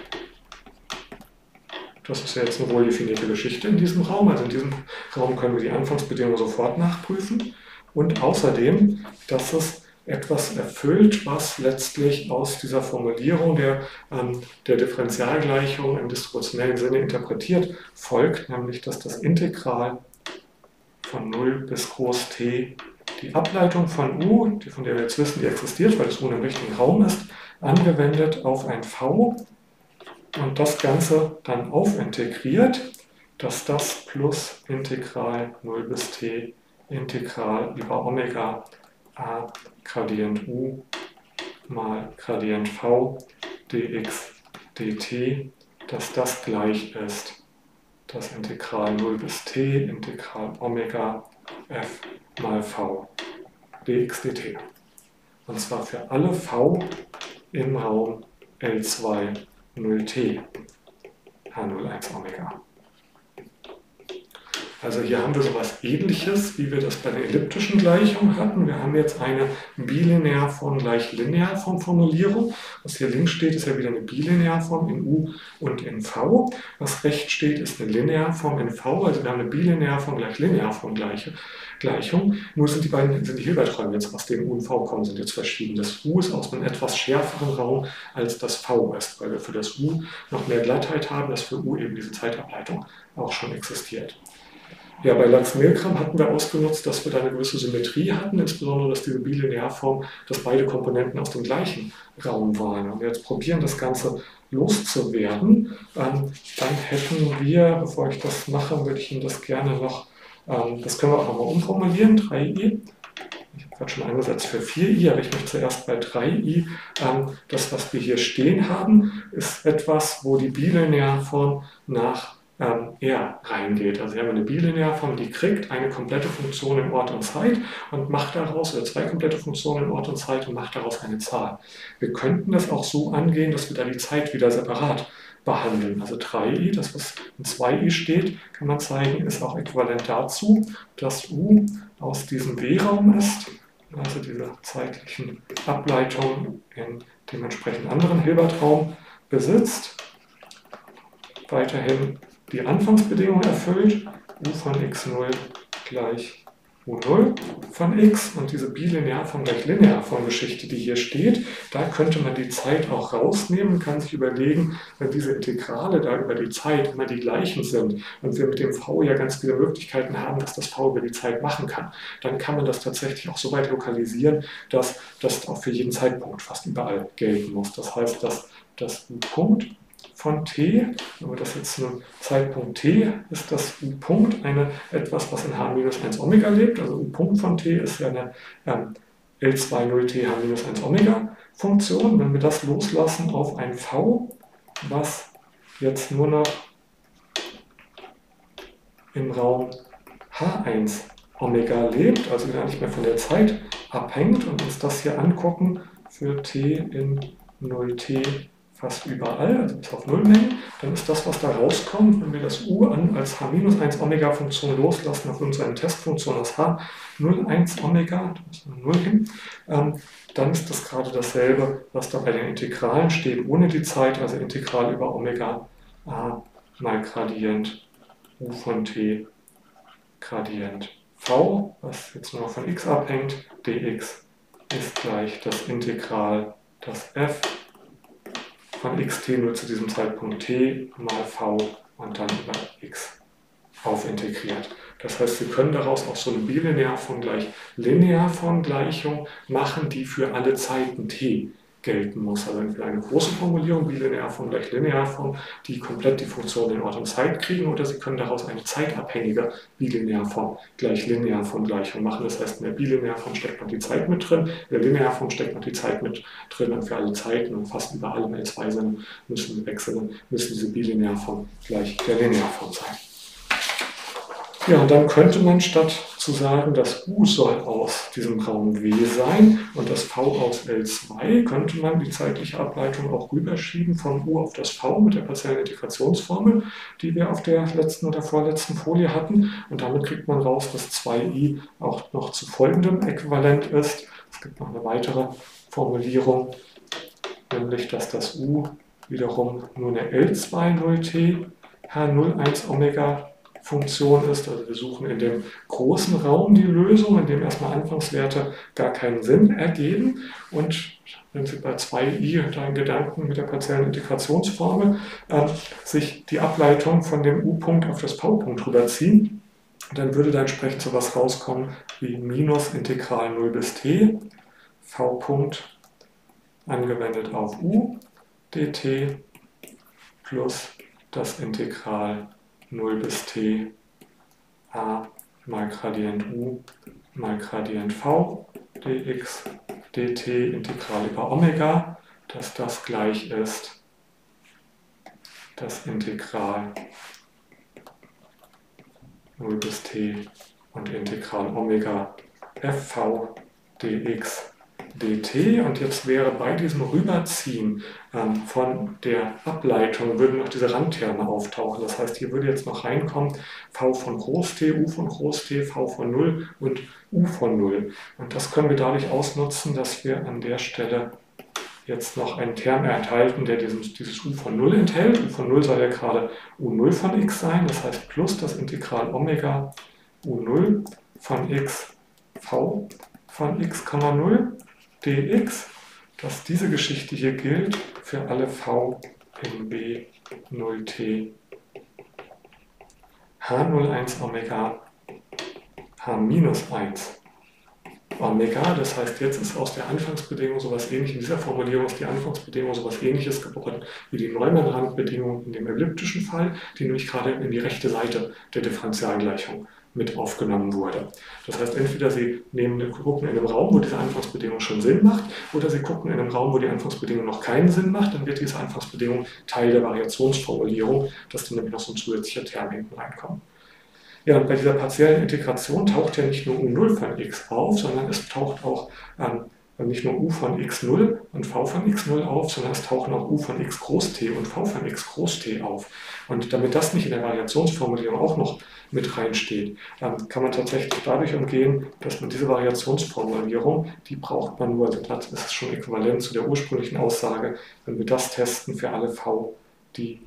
Das ist ja jetzt eine wohl definierte Geschichte in diesem Raum. Also in diesem Raum können wir die Anfangsbedingungen sofort nachprüfen. Und außerdem, dass es etwas erfüllt, was letztlich aus dieser Formulierung der Differentialgleichung im distributionellen Sinne interpretiert folgt, nämlich dass das Integral von 0 bis groß t, die Ableitung von u, von der wir jetzt wissen, die existiert, weil das u im richtigen Raum ist, angewendet auf ein v und das Ganze dann aufintegriert, dass das plus Integral 0 bis t Integral über Omega a Gradient u mal Gradient v dx dt, dass das gleich ist das Integral 0 bis t Integral Omega f mal v dx dt. Und zwar für alle v im Raum L2 0T H01 Omega. Also hier haben wir so etwas Ähnliches, wie wir das bei der elliptischen Gleichung hatten. Wir haben jetzt eine Bilinearform gleich Linearform Formulierung. Was hier links steht, ist ja wieder eine Bilinearform in U und in V. Was rechts steht, ist eine Linearform in V. Also wir haben eine Bilinearform gleich Linearform Gleichung. Nur sind die Hilberträume jetzt, aus dem U und V kommen, sind jetzt verschieden. Das U ist aus einem etwas schärferen Raum als das V ist, weil wir für das U noch mehr Glattheit haben, dass für U eben diese Zeitableitung auch schon existiert. Ja, bei Lax-Milgram hatten wir ausgenutzt, dass wir da eine gewisse Symmetrie hatten, insbesondere, dass diese Bilinearform, dass beide Komponenten aus dem gleichen Raum waren. Und wir jetzt probieren, das Ganze loszuwerden. Dann hätten wir, bevor ich das mache, würde ich Ihnen das gerne noch, das können wir auch nochmal umformulieren, 3i. Ich habe gerade schon angesetzt für 4i, aber ich möchte zuerst bei 3i. Das, was wir hier stehen haben, ist etwas, wo die Bilinearform nach R reingeht. Also wir haben eine Bilinearform, die kriegt eine komplette Funktion in Ort und Zeit und macht daraus, oder zwei komplette Funktionen in Ort und Zeit und macht daraus eine Zahl. Wir könnten das auch so angehen, dass wir da die Zeit wieder separat behandeln. Also 3i, das was in 2i steht, kann man zeigen, ist auch äquivalent dazu, dass U aus diesem W-Raum ist, also dieser zeitlichen Ableitung in dem entsprechend anderen Hilbertraum besitzt, weiterhin die Anfangsbedingung erfüllt, U von x0 gleich U0 von x, und diese Bilinearform gleich Linearform-Geschichte, die hier steht, da könnte man die Zeit auch rausnehmen, kann sich überlegen, wenn diese Integrale da über die Zeit immer die gleichen sind und wir mit dem v ja ganz viele Möglichkeiten haben, dass das v über die Zeit machen kann, dann kann man das tatsächlich auch so weit lokalisieren, dass das auch für jeden Zeitpunkt fast überall gelten muss. Das heißt, dass das U-Punkt von t, aber das jetzt ein Zeitpunkt t ist, das U-Punkt etwas, was in h-1 Omega lebt. Also U-Punkt von t ist ja eine L2,0t h-1 Omega Funktion. Wenn wir das loslassen auf ein v, was jetzt nur noch im Raum h1 Omega lebt, also gar nicht mehr von der Zeit abhängt, und uns das hier angucken für t in 0t fast überall, also bis auf Nullmengen, dann ist das, was da rauskommt, wenn wir das U als h-1 Omega Funktion loslassen auf unsere Testfunktion aus h01 Omega, da müssen wir 0 hin, dann ist das gerade dasselbe, was da bei den Integralen steht, ohne die Zeit, also Integral über Omega a mal Gradient U von t Gradient v, was jetzt nur noch von x abhängt, dx ist gleich das Integral, das f von xt nur zu diesem Zeitpunkt t mal v und dann über x aufintegriert. Das heißt, wir können daraus auch so eine Bilinearform gleich Linearformgleichung machen, die für alle Zeiten t gelten muss. Also entweder eine große Formulierung, Bilinearform gleich Linearform, die komplett die Funktion in Ort und Zeit kriegen, oder Sie können daraus eine zeitabhängige Bilinearform gleich Linearformgleichung machen. Das heißt, in der Bilinearform steckt noch die Zeit mit drin, in der Linearform steckt noch die Zeit mit drin, und für alle Zeiten und fast überall im L2-Sinne müssen diese Bilinearform gleich der Linearform sein. Ja, und dann könnte man statt zu sagen, das U soll aus diesem Raum W sein und das V aus L2, könnte man die zeitliche Ableitung auch rüberschieben von U auf das V mit der partiellen Integrationsformel, die wir auf der letzten oder vorletzten Folie hatten. Und damit kriegt man raus, dass 2i auch noch zu folgendem äquivalent ist. Es gibt noch eine weitere Formulierung, nämlich dass das U wiederum nur eine L2,0t H01 Omega Funktion ist. Also wir suchen in dem großen Raum die Lösung, in dem erstmal Anfangswerte gar keinen Sinn ergeben. Und wenn Sie bei 2i deinen Gedanken mit der partiellen Integrationsformel sich die Ableitung von dem U-Punkt auf das V-Punkt rüberziehen, dann würde da entsprechend sowas rauskommen wie minus Integral 0 bis t V-Punkt angewendet auf U dt plus das Integral 0 bis t a mal Gradient u mal Gradient v dx dt Integral über Omega, dass das gleich ist das Integral 0 bis t und Integral Omega fv dx dt. Und jetzt wäre bei diesem Rüberziehen von der Ableitung, würden noch diese Randterme auftauchen. Das heißt, hier würde jetzt noch reinkommen v von Groß T, u von Groß T, v von 0 und u von 0. Und das können wir dadurch ausnutzen, dass wir an der Stelle jetzt noch einen Term erhalten, der dieses u von 0 enthält. U von 0 soll ja gerade u0 von x sein, das heißt plus das Integral Omega u0 von x v von x, 0 dx, dass diese Geschichte hier gilt für alle v in b 0t h01 Omega h-1 Omega. Das heißt, jetzt ist aus der Anfangsbedingung sowas ähnliches, in dieser Formulierung ist die Anfangsbedingung sowas ähnliches geworden wie die Neumann-Randbedingung in dem elliptischen Fall, die nämlich gerade in die rechte Seite der Differentialgleichung mit aufgenommen wurde. Das heißt, entweder Sie gucken in einem Raum, wo diese Anfangsbedingung schon Sinn macht, oder Sie gucken in einem Raum, wo die Anfangsbedingung noch keinen Sinn macht, dann wird diese Anfangsbedingung Teil der Variationsformulierung, dass dann nämlich noch so ein zusätzlicher Term hinten reinkommt. Ja, und bei dieser partiellen Integration taucht ja nicht nur U0 von x auf, sondern es taucht auch nicht nur u von x0 und v von x0 auf, sondern es tauchen auch u von x groß t und v von x groß t auf. Und damit das nicht in der Variationsformulierung auch noch mit reinsteht, kann man tatsächlich dadurch umgehen, dass man diese Variationsformulierung, die braucht man nur, also das ist schon äquivalent zu der ursprünglichen Aussage, wenn wir das testen für alle v, die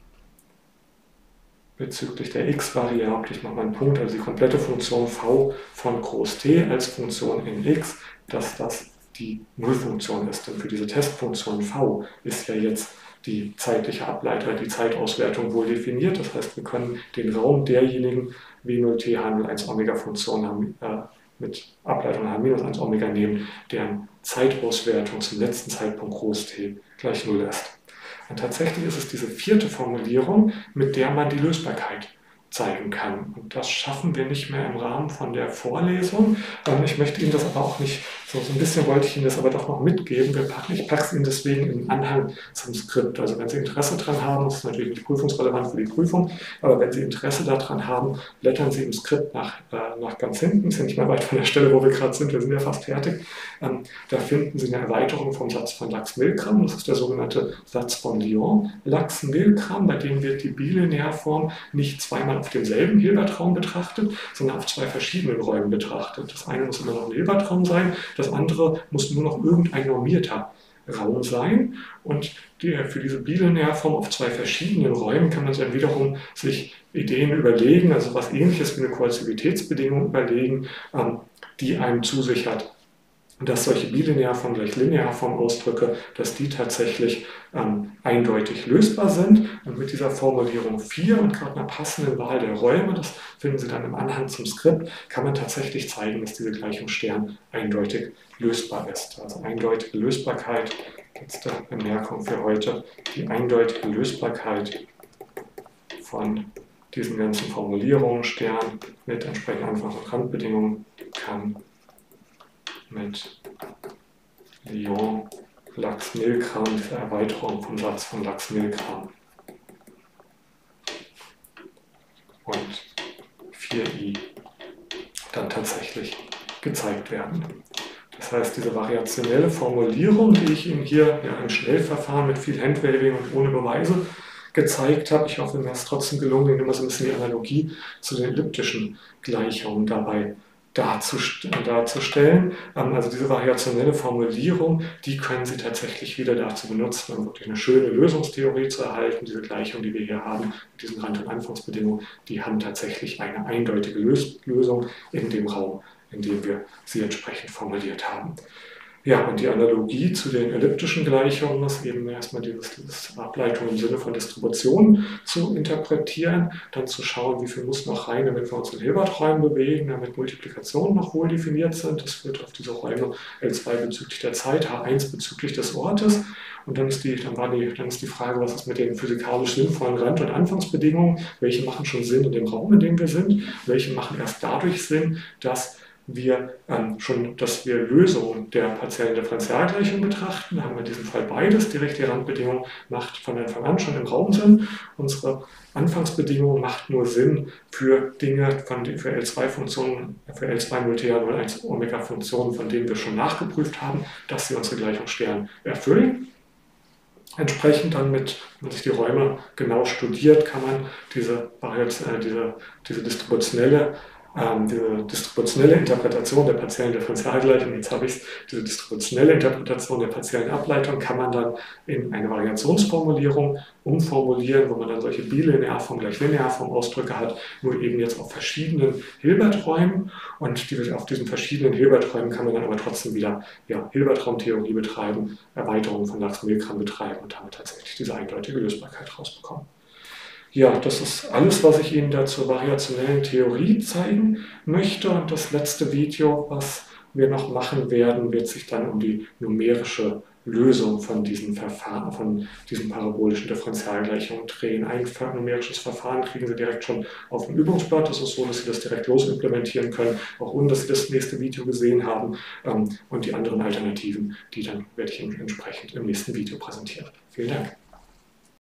bezüglich der x-Variable, ich mache mal einen Punkt, also die komplette Funktion v von groß t als Funktion in x, dass das die Nullfunktion ist. Denn für diese Testfunktion v ist ja jetzt die zeitliche Ableitung, die Zeitauswertung wohl definiert. Das heißt, wir können den Raum derjenigen W0t H0,1 Omega-Funktion mit Ableitung H-1 Omega nehmen, deren Zeitauswertung zum letzten Zeitpunkt groß t gleich 0 ist. Und tatsächlich ist es diese vierte Formulierung, mit der man die Lösbarkeit zeigen kann. Und das schaffen wir nicht mehr im Rahmen von der Vorlesung. Ich möchte Ihnen das aber auch nicht, so ein bisschen wollte ich Ihnen das aber doch noch mitgeben. Ich packe es Ihnen deswegen im Anhang zum Skript. Also wenn Sie Interesse daran haben, das ist natürlich nicht prüfungsrelevant für die Prüfung, aber wenn Sie Interesse daran haben, blättern Sie im Skript nach ganz hinten, ist ja nicht mehr weit von der Stelle, wo wir gerade sind, wir sind ja fast fertig. Da finden Sie eine Erweiterung vom Satz von Lax-Milgram, das ist der sogenannte Satz von Lyon. Lax-Milgram, bei dem wird die Bilinearform nicht zweimal auf demselben Hilbertraum betrachtet, sondern auf zwei verschiedenen Räumen betrachtet. Das eine muss immer noch ein Hilbertraum sein, das andere muss nur noch irgendein normierter Raum sein. Und für diese Bilinearform auf zwei verschiedenen Räumen kann man dann wiederum sich Ideen überlegen, also was Ähnliches wie eine Koerzivitätsbedingung überlegen, die einem zusichert, dass solche Bilinearform gleich Linearform-Ausdrücke, dass die tatsächlich eindeutig lösbar sind. Und mit dieser Formulierung 4 und gerade einer passenden Wahl der Räume, das finden Sie dann im Anhang zum Skript, kann man tatsächlich zeigen, dass diese Gleichung Stern eindeutig lösbar ist. Also eindeutige Lösbarkeit, letzte Bemerkung für heute, die eindeutige Lösbarkeit von diesen ganzen Formulierungen, Stern mit entsprechenden Anfangs- und Randbedingungen, kann mit Lyon, Lax-Milgram, diese Erweiterung vom Satz von Lax-Milgram und 4i dann tatsächlich gezeigt werden. Das heißt, diese variationelle Formulierung, die ich Ihnen hier im Schnellverfahren mit viel Handwaving und ohne Beweise gezeigt habe, ich hoffe, mir ist trotzdem gelungen, immer so ein bisschen die Analogie zu den elliptischen Gleichungen dabei darzustellen. Also diese variationelle Formulierung, die können Sie tatsächlich wieder dazu benutzen, um wirklich eine schöne Lösungstheorie zu erhalten. Diese Gleichung, die wir hier haben, mit diesen Rand- und Anfangsbedingungen, die haben tatsächlich eine eindeutige Lösung in dem Raum, in dem wir sie entsprechend formuliert haben. Ja, und die Analogie zu den elliptischen Gleichungen ist eben erstmal diese Ableitung im Sinne von Distribution zu interpretieren, dann zu schauen, wie viel muss noch rein, damit wir uns in Hilberträumen bewegen, damit Multiplikationen noch wohl definiert sind. Das führt auf diese Räume L2 bezüglich der Zeit, H1 bezüglich des Ortes. Und dann ist die Frage, was ist mit den physikalisch sinnvollen Rand- und Anfangsbedingungen? Welche machen schon Sinn in dem Raum, in dem wir sind? Welche machen erst dadurch Sinn, dass wir Lösungen der partiellen Differentialgleichung betrachten. Da haben wir in diesem Fall beides. Die richtige Randbedingung macht von Anfang an schon im Raum Sinn. Unsere Anfangsbedingung macht nur Sinn für Dinge, für L2-Funktionen, für L2-Multi-1 Omega-Funktionen, von denen wir schon nachgeprüft haben, dass sie unsere Gleichung Stern erfüllen. Entsprechend dann wenn man sich die Räume genau studiert, kann man diese distributionelle Interpretation der partiellen Differentialgleichung, diese distributionelle Interpretation der partiellen Ableitung kann man dann in eine Variationsformulierung umformulieren, wo man dann solche Bilinearform gleich Linearform Ausdrücke hat, nur eben jetzt auf verschiedenen Hilberträumen, und auf diesen verschiedenen Hilberträumen kann man dann aber trotzdem wieder Hilbertraumtheorie betreiben, Erweiterungen von Lax-Milgram betreiben und damit tatsächlich diese eindeutige Lösbarkeit rausbekommen. Ja, das ist alles, was ich Ihnen da zur variationellen Theorie zeigen möchte. Und das letzte Video, was wir noch machen werden, wird sich dann um die numerische Lösung von diesen Verfahren, von diesen parabolischen Differentialgleichungen drehen. Ein numerisches Verfahren kriegen Sie direkt schon auf dem Übungsblatt. Das ist so, dass Sie das direkt losimplementieren können, auch ohne dass Sie das nächste Video gesehen haben. Und die anderen Alternativen, die dann werde ich Ihnen entsprechend im nächsten Video präsentieren. Vielen Dank.